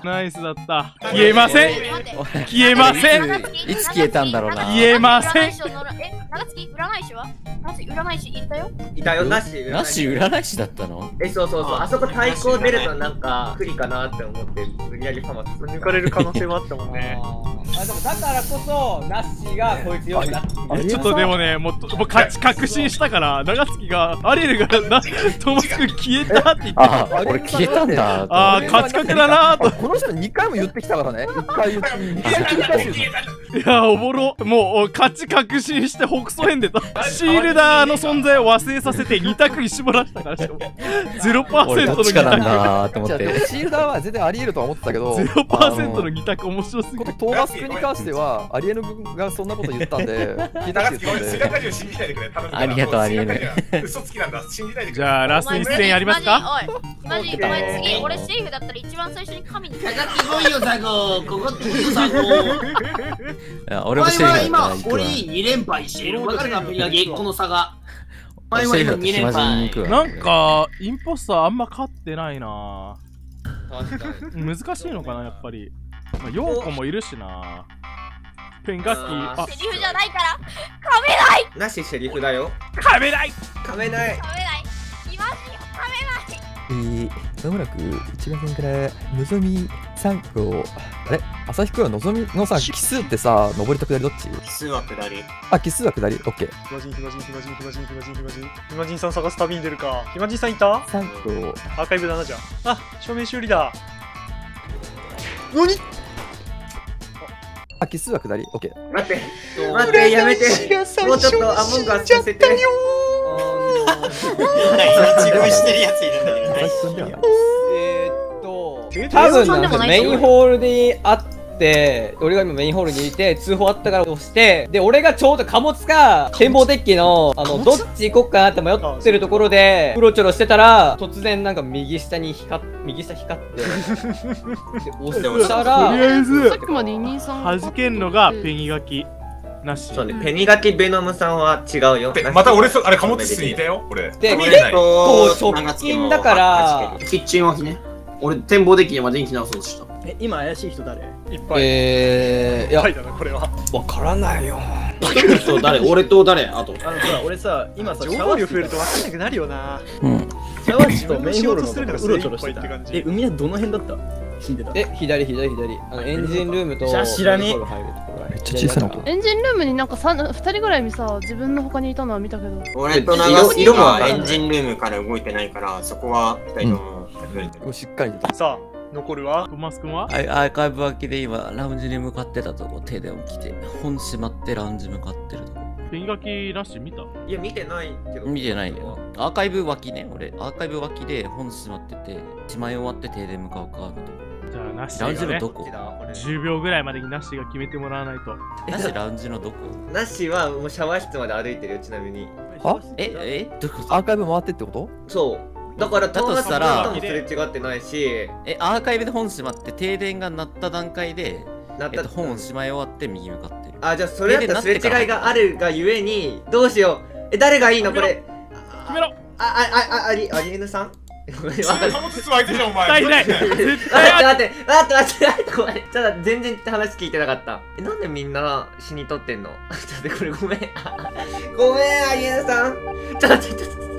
ナイスだった。消えません。消えません。 いつ消えたんだろうな。 消えません。 長月占い師はなし占い師いたよ。 いたよ、なし。 なし占い師だったの？ え、そうそうそう。あそこ対抗出るとなんか不利かなって思って、無理やりファマス抜かれる可能性もあったもんね。 あ、でもだからこそ、ナッシーがこいつよくなって。 ちょっとでもね、もう、もう勝ち確信したから、長月が、アリエルが、な、トマス君消えたって言って。 あ、俺消えたんだ。 ああ、勝ち確だなーと。 この人にかいも言ってきたからね。いっかい言って、にかい繰り返してる。 いや、おもろ。もう、勝ち確信して、北総編でた。シールダーの存在を忘れさせて、に択一絞らしたから、しかも。ゼロパーセントのに択。 なんだと思って。 シールダーは全然ありえるとは思ってたけど、 ゼロパーセントのに択面白すぎる。 トーマス君に関しては、アリエル君がそんなこと言ったんで、聞いたって言ったんで。 ありがとう、アリエル。 嘘つきなんだ、信じないでくれ。 じゃあ、ラスト一戦やりますか？ おい、マジ、お前次、俺セーフだったら一番最初に神に。 かかってこいよ、ザゴ。ここってこいよ、ザゴ。 俺もセーフだったら今、俺に連敗している。わかるか、ペリガギ、この差が。お前は今に連敗。 なんか、インポスターあんま勝ってないな。難しいのかな、やっぱり。まあ、ヨーコもいるしな。ペンガッキー、 あ、セリフじゃないから、噛めない。 なしセリフだよ。 噛めない。 噛めない。 噛めない。いますよ、噛めない。 えー、まもなく一番線からのぞみさん号。あれ朝日くんはのぞみのさ、奇数ってさ、上りと下りどっち？ 奇数は下り。 あ、奇数は下り、オッケー。 ヒマジン、ヒマジン、ヒマジン、ヒマジン、ヒマジン、ヒマジン。ヒマジンさん探す旅に出るか。ヒマジンさんいた？ さん号。 アーカイブだな、じゃあ。あ、証明修理だ。なに？ あ、奇数は下り、オッケー。 待って、待って、やめて。もうちょっとアモンガーさせて。 自分してるやついるんだけどね。 えーっと、多分なんかメインホールにあって、俺が今メインホールにいて、通報あったから押して、で、俺がちょうど貨物か、展望デッキの、あの、どっち行こっかなって迷ってるところで、うろちょろしてたら、突然なんか右下に光っ、右下光って、で、押したら、 とりあえず、 さっきまでイニーさん弾けんのがペニガキ。なし。 そうね、ペニガキベノムさんは違うよ。 また俺、あれ、貨物室にいたよ、俺。 で、結構直近だから、 キッチン脇ね。俺、展望デッキにまで電気直そうとした。 え、今怪しい人誰？ いっぱい。 えー、いや、 はいだな、これは。 わからないよ。 そう、誰？俺と誰？あと。 あのさ、俺さ、今さ、 情報量増えると分かんなくなるよな。 うん。 シャワー室とメインホールのところうろちょろしてた。え、海はどの辺だった？死んでた。 え、左、左、左。あの、エンジンルームと、 じゃあ知らねえ。 めっちゃ小さいな。 エンジンルームになんかさんふたりぐらいさ、自分の他にいたのは見たけど。 俺と長月がエンジンルームから動いてないから、そこはふたりともしっかり。 さあ、残るはトマス君はアーカイブ脇で今、ラウンジに向かってたとこ、手で起きて、本閉まってラウンジ向かってるとこ。 ペニガキなし見た？ いや、見てないけど。 見てないよ。アーカイブ脇ね、俺。アーカイブ脇で本閉まってて、しまい終わって手で向かうか、みたいな。 じゃあ、なしラウンジがね、 のどこ？ じゅうびょうぐらいまでになしが決めてもらわないと。 なしラウンジのどこ？ なしはもうシャワー室まで歩いてるよ、ちなみに。 は？ え、え、どこ？ アーカイブ回ってってこと？ そう。だから、 だとしたら、 もすれ違ってないし、 え、アーカイブで本閉まって停電が鳴った段階で、えっと、本をしまい終わって右向かってる。 あ、じゃあそれだったらすれ違いがあるがゆえに、どうしよう。え、誰がいいのこれ。 決めろ。 あ、あ、あ、あり、ありえぬさん貨物室空いてるじゃん、お前。 絶対ない。絶待って対待って、待って待って待って、ごめん。ちょっと全然話聞いてなかった。え、なんでみんな死にとってんの？ちょっと待って、これごめん。ごめん、ありえぬさん。ちょっと待って、ちょっと。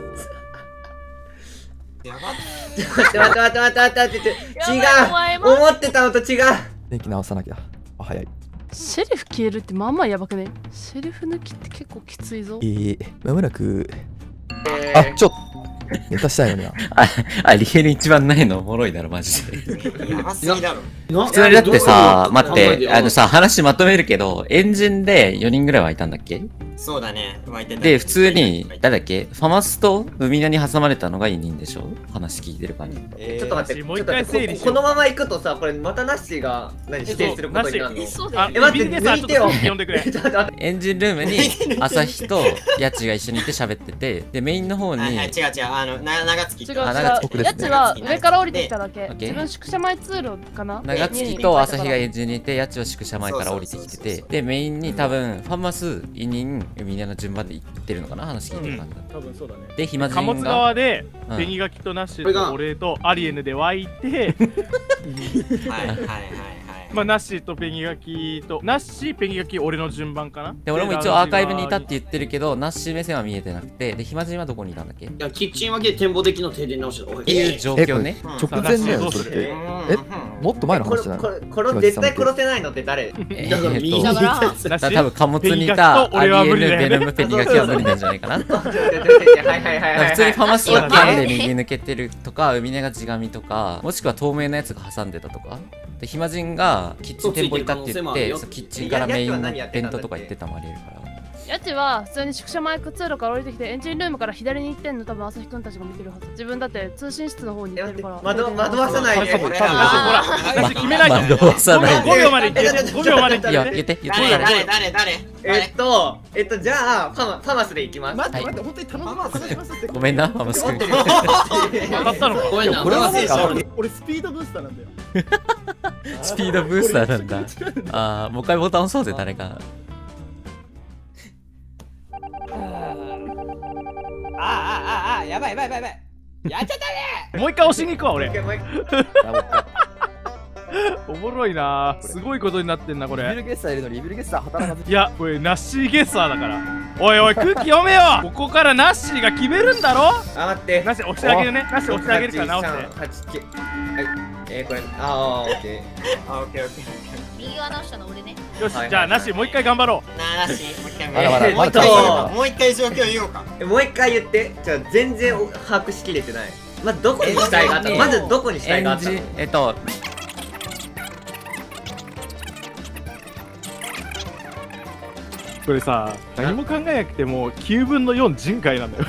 やばっ。 待って待って待って待って待って、違う。思ってたのと違う。 電気直さなきゃ。あ、早い。 シェリフ消えるってまあまあやばくね。シェリフ抜きって結構きついぞ。 えー、まもなく。あ、ちょっと。ネタしたいのにな。 あ、あ、リエル一番ないのおもろいだろ、マジで。 やばすぎだろ。 普通にだってさ、待って、あのさ、話まとめるけど、エンジンでよにんぐらいはいたんだっけ？ そうだね、湧いてた。 で、普通に、誰だっけ？ファマスと海名に挟まれたのがよにんでしょ？話聞いてる感じ。 ちょっと待って、 もう一回整理しよう。 このまま行くとさ、これまたナッシーが何指定することになるの？ あ、 え、待って、抜いてよ。 呼んでくれ。 エンジンルームに朝日とヤチが一緒にいて喋ってて、で、メインの方に。 違う違う、あの、長月。 違う違う。やつは上から降りてきただけ。自分宿舎前通路かな？ 長月と朝日がエンジンにいて、ヤチは宿舎前から降りてきてて、で、メインに多分、ファマス、委任、 海根の順番で行ってるのかな、話聞いてる感じだ。 多分そうだね。 で、暇人が貨物側で、 うんペニガキとナッシュと俺とアリエヌで湧いて、 はいはいはいはい。 まあナッシーとペニガキと、ナッシー、ペニガキ、俺の順番かな。 で、俺も一応アーカイブにいたって言ってるけど、ナッシー目線は見えてなくて、で、暇人はどこにいたんだっけ？ いや、キッチン分けで展望デッキの停電直してた。 っていう状況ね。 直前だよ、それって。え、もっと前の話じゃないの？ これ、これ、絶対殺せないのって誰？ えだから右ーっと、 だからだから多分貨物にいたアリエヌ、ベノム、ペニガキは無理なんじゃないかな。 はいはいはいはい。 普通にファマシが剣で右抜けてるとか、海根が地紙とか、もしくは透明なやつが挟んでたとか。で、暇人がキッチン店舗にいたって言って、キッチンからメインの弁当とか行ってたもありえるから。 ヤチは普通に宿舎前通路から降りてきてエンジンルームから左に行ってんの多分朝日くんたちが見てるはず。自分だって通信室の方に行ってるから。 窓惑わさないで。 ほら、決めないと。 惑わさないで。 ごびょうまで言って。ごびょうまで言って。 いや、言って、言って。 誰誰誰誰えっと、えっと、じゃあ、ファマ、ファマスで行きます。 待って待って、本当に頼む話しますって。 ごめんな、マムス君。 当たったのか。 ごめんな、 これは俺は俺スピードブースターなんだよ。 スピードブースターなんだ。あー、もう一回ボタン押そうぜ、誰か。 あああああやばいやばいやばいやばい。やっちゃったね。 もう一回押しに行くわ、俺。 もう一回もう一回おもろいな。すごいことになってんな、これ。 リビルゲッサーいるのにリビルゲッサー働かず。 いや、これナッシーゲッサーだから。おいおい、空気読めよ。ここからナッシーが決めるんだろ。 あ、待って。 ナッシー押してあげるね。ナッシー押してあげるから直して。 はち、はち、きゅう。はい。えー、これ、あー、オッケー。 あ、オッケーオッケー。 右側直したの俺ね。 よし、じゃあナッシーもう一回頑張ろう。 なあ、なし、もう一回まだまだもう一回もう一回状況言おうか。 もう一回言って。じゃあ、全然把握しきれてない。まず、どこに死体があったの？まず、どこに死体があったの？ えっと、 これさ、何も考えなくてもきゅうぶんのよん人海なんだよ。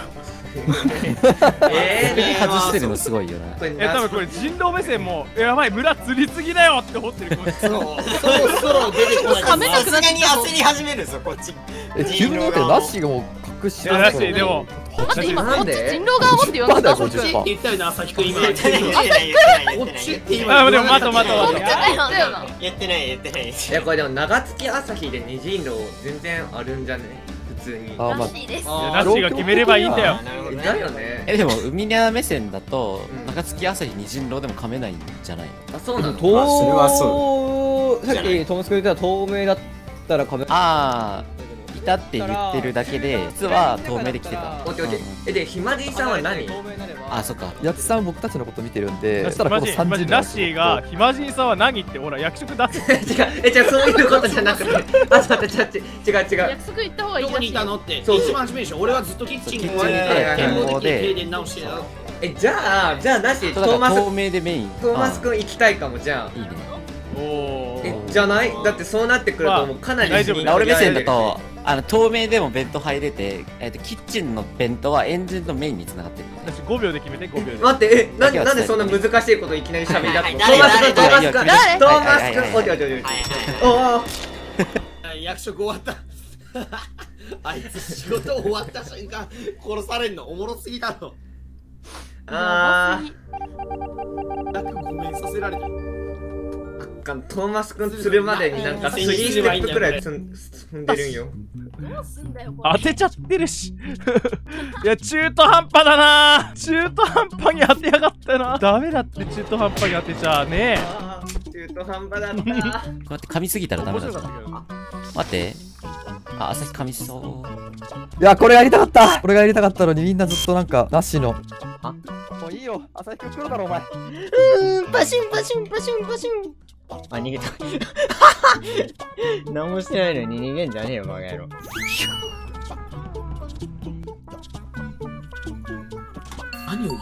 えー、 外してるのすごいよな。 え、多分これ人狼目線も、やばい、村釣りすぎだよって思ってる。こっち。 そう、そろそろ出てこない。 噛めなくなっさすがに焦り始めるぞ、こっち。 え、キューブのってナッシーがもう隠しいや、ナッシー、でも。 待って今こっち人狼側もって言わなかった。こっち。 言ったよな、朝日くん今。 言ってない言ってない言ってない言ってない。 あ、でも待と待と待と。 言ってない言ってない。 いや、これでも長月朝日で二人狼全然あるんじゃね？普通に。 あ、まあ、 らしいです。 ナッシーが決めればいいんだよ。 だよね。 え、でも海根目線だと、中月朝日に人狼でも噛めないんじゃないの？ あ、そうなの？ とそれはそさっきトムス君言ったら透明だったら壁。 ああ、いたって言ってるだけで、実は透明で来てた。 オッケーオッケー。え、で、ひまじいさんは何？ あ、そっか。 やつさん僕たちのこと見てるんで、そしたらこのナさんじゅうッシーが、ひまじいさんは何って、ほら、役職出せ。 違う、え、じゃそういうことじゃなくて。あ、待って、ちょっと違う違う。 約束言った方がいいどこらしい。 にいたのって。 そう一番初めでしょ。俺はずっとキッチンにキッチンにいて展望展望で停電直してた。 え、じゃあ、じゃあなし、トーマス、 透明でメイン。 トーマスくん行きたいかも、じゃあ。 いいね。 おえ、じゃないだってそうなってくるともうかなり大丈夫。 俺目線だと、あの透明でも弁当入れて、えっとキッチンの弁当はエンジンのメインに繋がってる。 ごびょうで決めて、ごびょうで。 待って、え、ななんでそんな難しいこといきなり喋り出すの？トーはいマスくん、トーマスくん、ト誰ーマスくん、おいおいおいおい。おお。 役職終わった。あいつ仕事終わった瞬間殺されんのおもろすぎだろ。 あー。なんかごめんさせられた。 トーマスくん釣るまでになんかスリーステップくらい積んでるんよ。 当てちゃってるし。いや、中途半端だな。中途半端に当てやがったな。ダメだって中途半端に当てちゃね中途半端だった。 こうやって噛みすぎたらダメだぞ。待って。あ、朝日噛みそう。 いや、これやりたかった。これがやりたかったのにみんなずっとなんかナッシーの。あ、もういいよ。朝日くん来るだろお前。 うーん、パシュンパシュンパシュンパシュン。あ、逃げた。何もしてないのに逃げんじゃねえよ、バカ野郎。 何を言ってん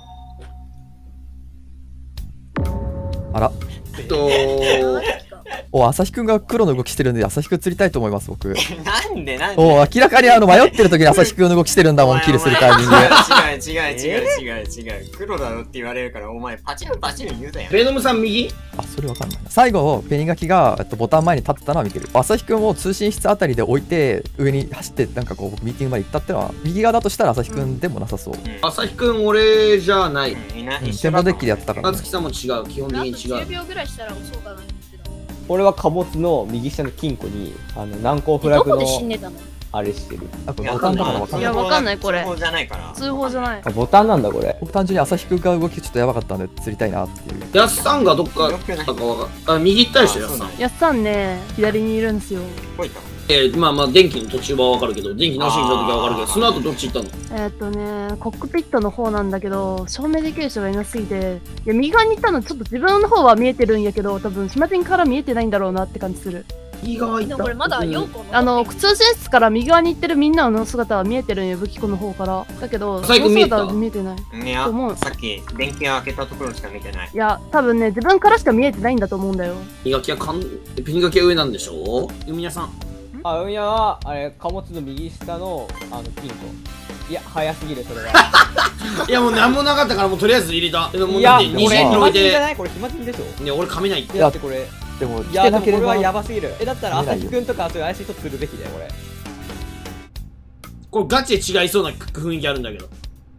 あら。 えっとお、朝日くんが黒の動きしてるんで、朝日くん釣りたいと思います、僕。 なんでなんでお、明らかにあの迷ってる時に朝日くんの動きしてるんだもん、キルするタイミング。 違う違う違う違う違う。黒だろって言われるから、お前パチンパチン言うだよ。 ベノムさん右？ あ、それわかんないな。最後、ペニガキが、えっと、ボタン前に立ってたのは見てる。朝日くんを通信室あたりで置いて、上に走って、なんかこう、僕ミーティングまで行ったってのは、右側だとしたら朝日くんでもなさそう。 朝日くん、俺じゃない。 天皇デッキでやってたから、ね。 夏希さんも違う、基本的に違う。 じゅうびょうぐらいしたら押そうかな。 これは貨物の右下の金庫に、あの、難攻不落の、 どこで死んでたの？ ああれしてる。 あ、これボタンだからわかんない。 いや、わかんないこれ。 通報じゃないから。 通報じゃない。 あ、ボタンなんだこれ。 僕単純に朝日くんが動きちょっとやばかったんで釣りたいなっていう。 やっさんがどっか、なんかわかあ、右行ったでしょ、やっさん。 やっさんね、左にいるんですよ。 えー、まあまあ、電気の途中はわかるけど、電気直しに来た時はわかるけど、その後どっち行ったの？ えーっとね、コックピットの方なんだけど、証明できる人がいなすぎて、いや、右側に行ったのちょっと自分の方は見えてるんやけど、多分、島人から見えてないんだろうなって感じする。 右側行った。 これまだよんこあの、通信室から右側に行ってるみんなの姿は見えてるんよ、武器庫の方から。だけど、その姿は見えてない。 いや、さっき電気が開けたところしか見てない。 いや、多分ね、自分からしか見えてないんだと思うんだよ。 磨きはかん、磨きは上なんでしょ？海屋さん。 あ、海屋は、あれ、貨物の右下の、あの、金庫。いや、早すぎる、それは。 いや、もうなんもなかったから、もうとりあえず入れた。でも、 いや、これ、 にじに置いて。 じゃないこれ、暇人でしょ？ いや、俺、亀ないって。 だってこれ。 でも、 いや、でもこれはやばすぎる。え、だったら、朝日くんとか、そういう怪しい人釣るべきだよ、これ。 これ、ガチで違いそうな雰囲気あるんだけど。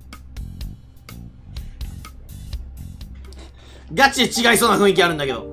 ガチで違いそうな雰囲気あるんだけど。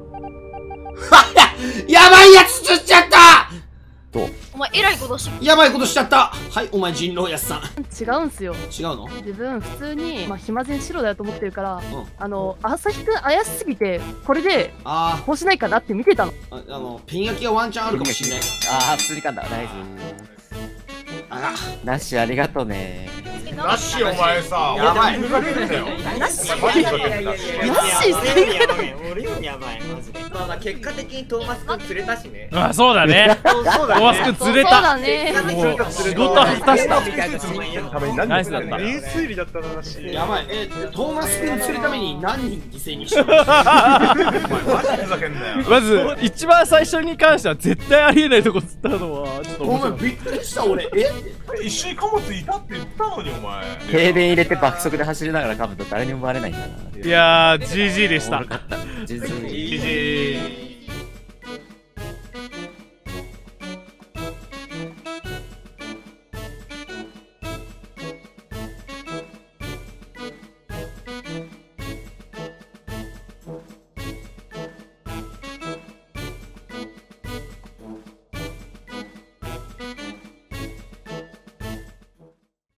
やばいやつ釣っちゃったどう？ お前、えらいことしやばいことしちゃった。はい、お前、人狼やすさん。 違うんすよ。 違うの？ 自分、普通に、まあ、暇人白だと思ってるから、 うん、 あの、朝日くん怪しすぎて、これで、 あこうしないかなって見てたの。 あ、あの、ペン焼きがワンチャンあるかもしんない。 ああ、釣りかんだ。ナイス。 あら。 ナッシュありがとうね。 ナッシーお前さ、 やばい。 ふざけんなよ。 ナッシーナッシーやばい。俺よりやばい。マジで。まあまあ結果的にトーマスくん釣れたしね。 あ、そうだね。トーマスくん釣れた。 そうだね。 もう仕事果たした。ナイスだった。 名推理だったなし。 やばい。え、トーマスくん釣るために何人犠牲にしたの？ マジふざけんなよ。 まず一番最初に関しては絶対ありえないとこ釣ったのはちょっとお前びっくりした俺。え？ 一緒に貨物いたって言ったのにお前。 停電入れて爆速で走りながら噛むと誰にもバレないんだな。 いやー ジージー でした。 ジージー。 ジージー。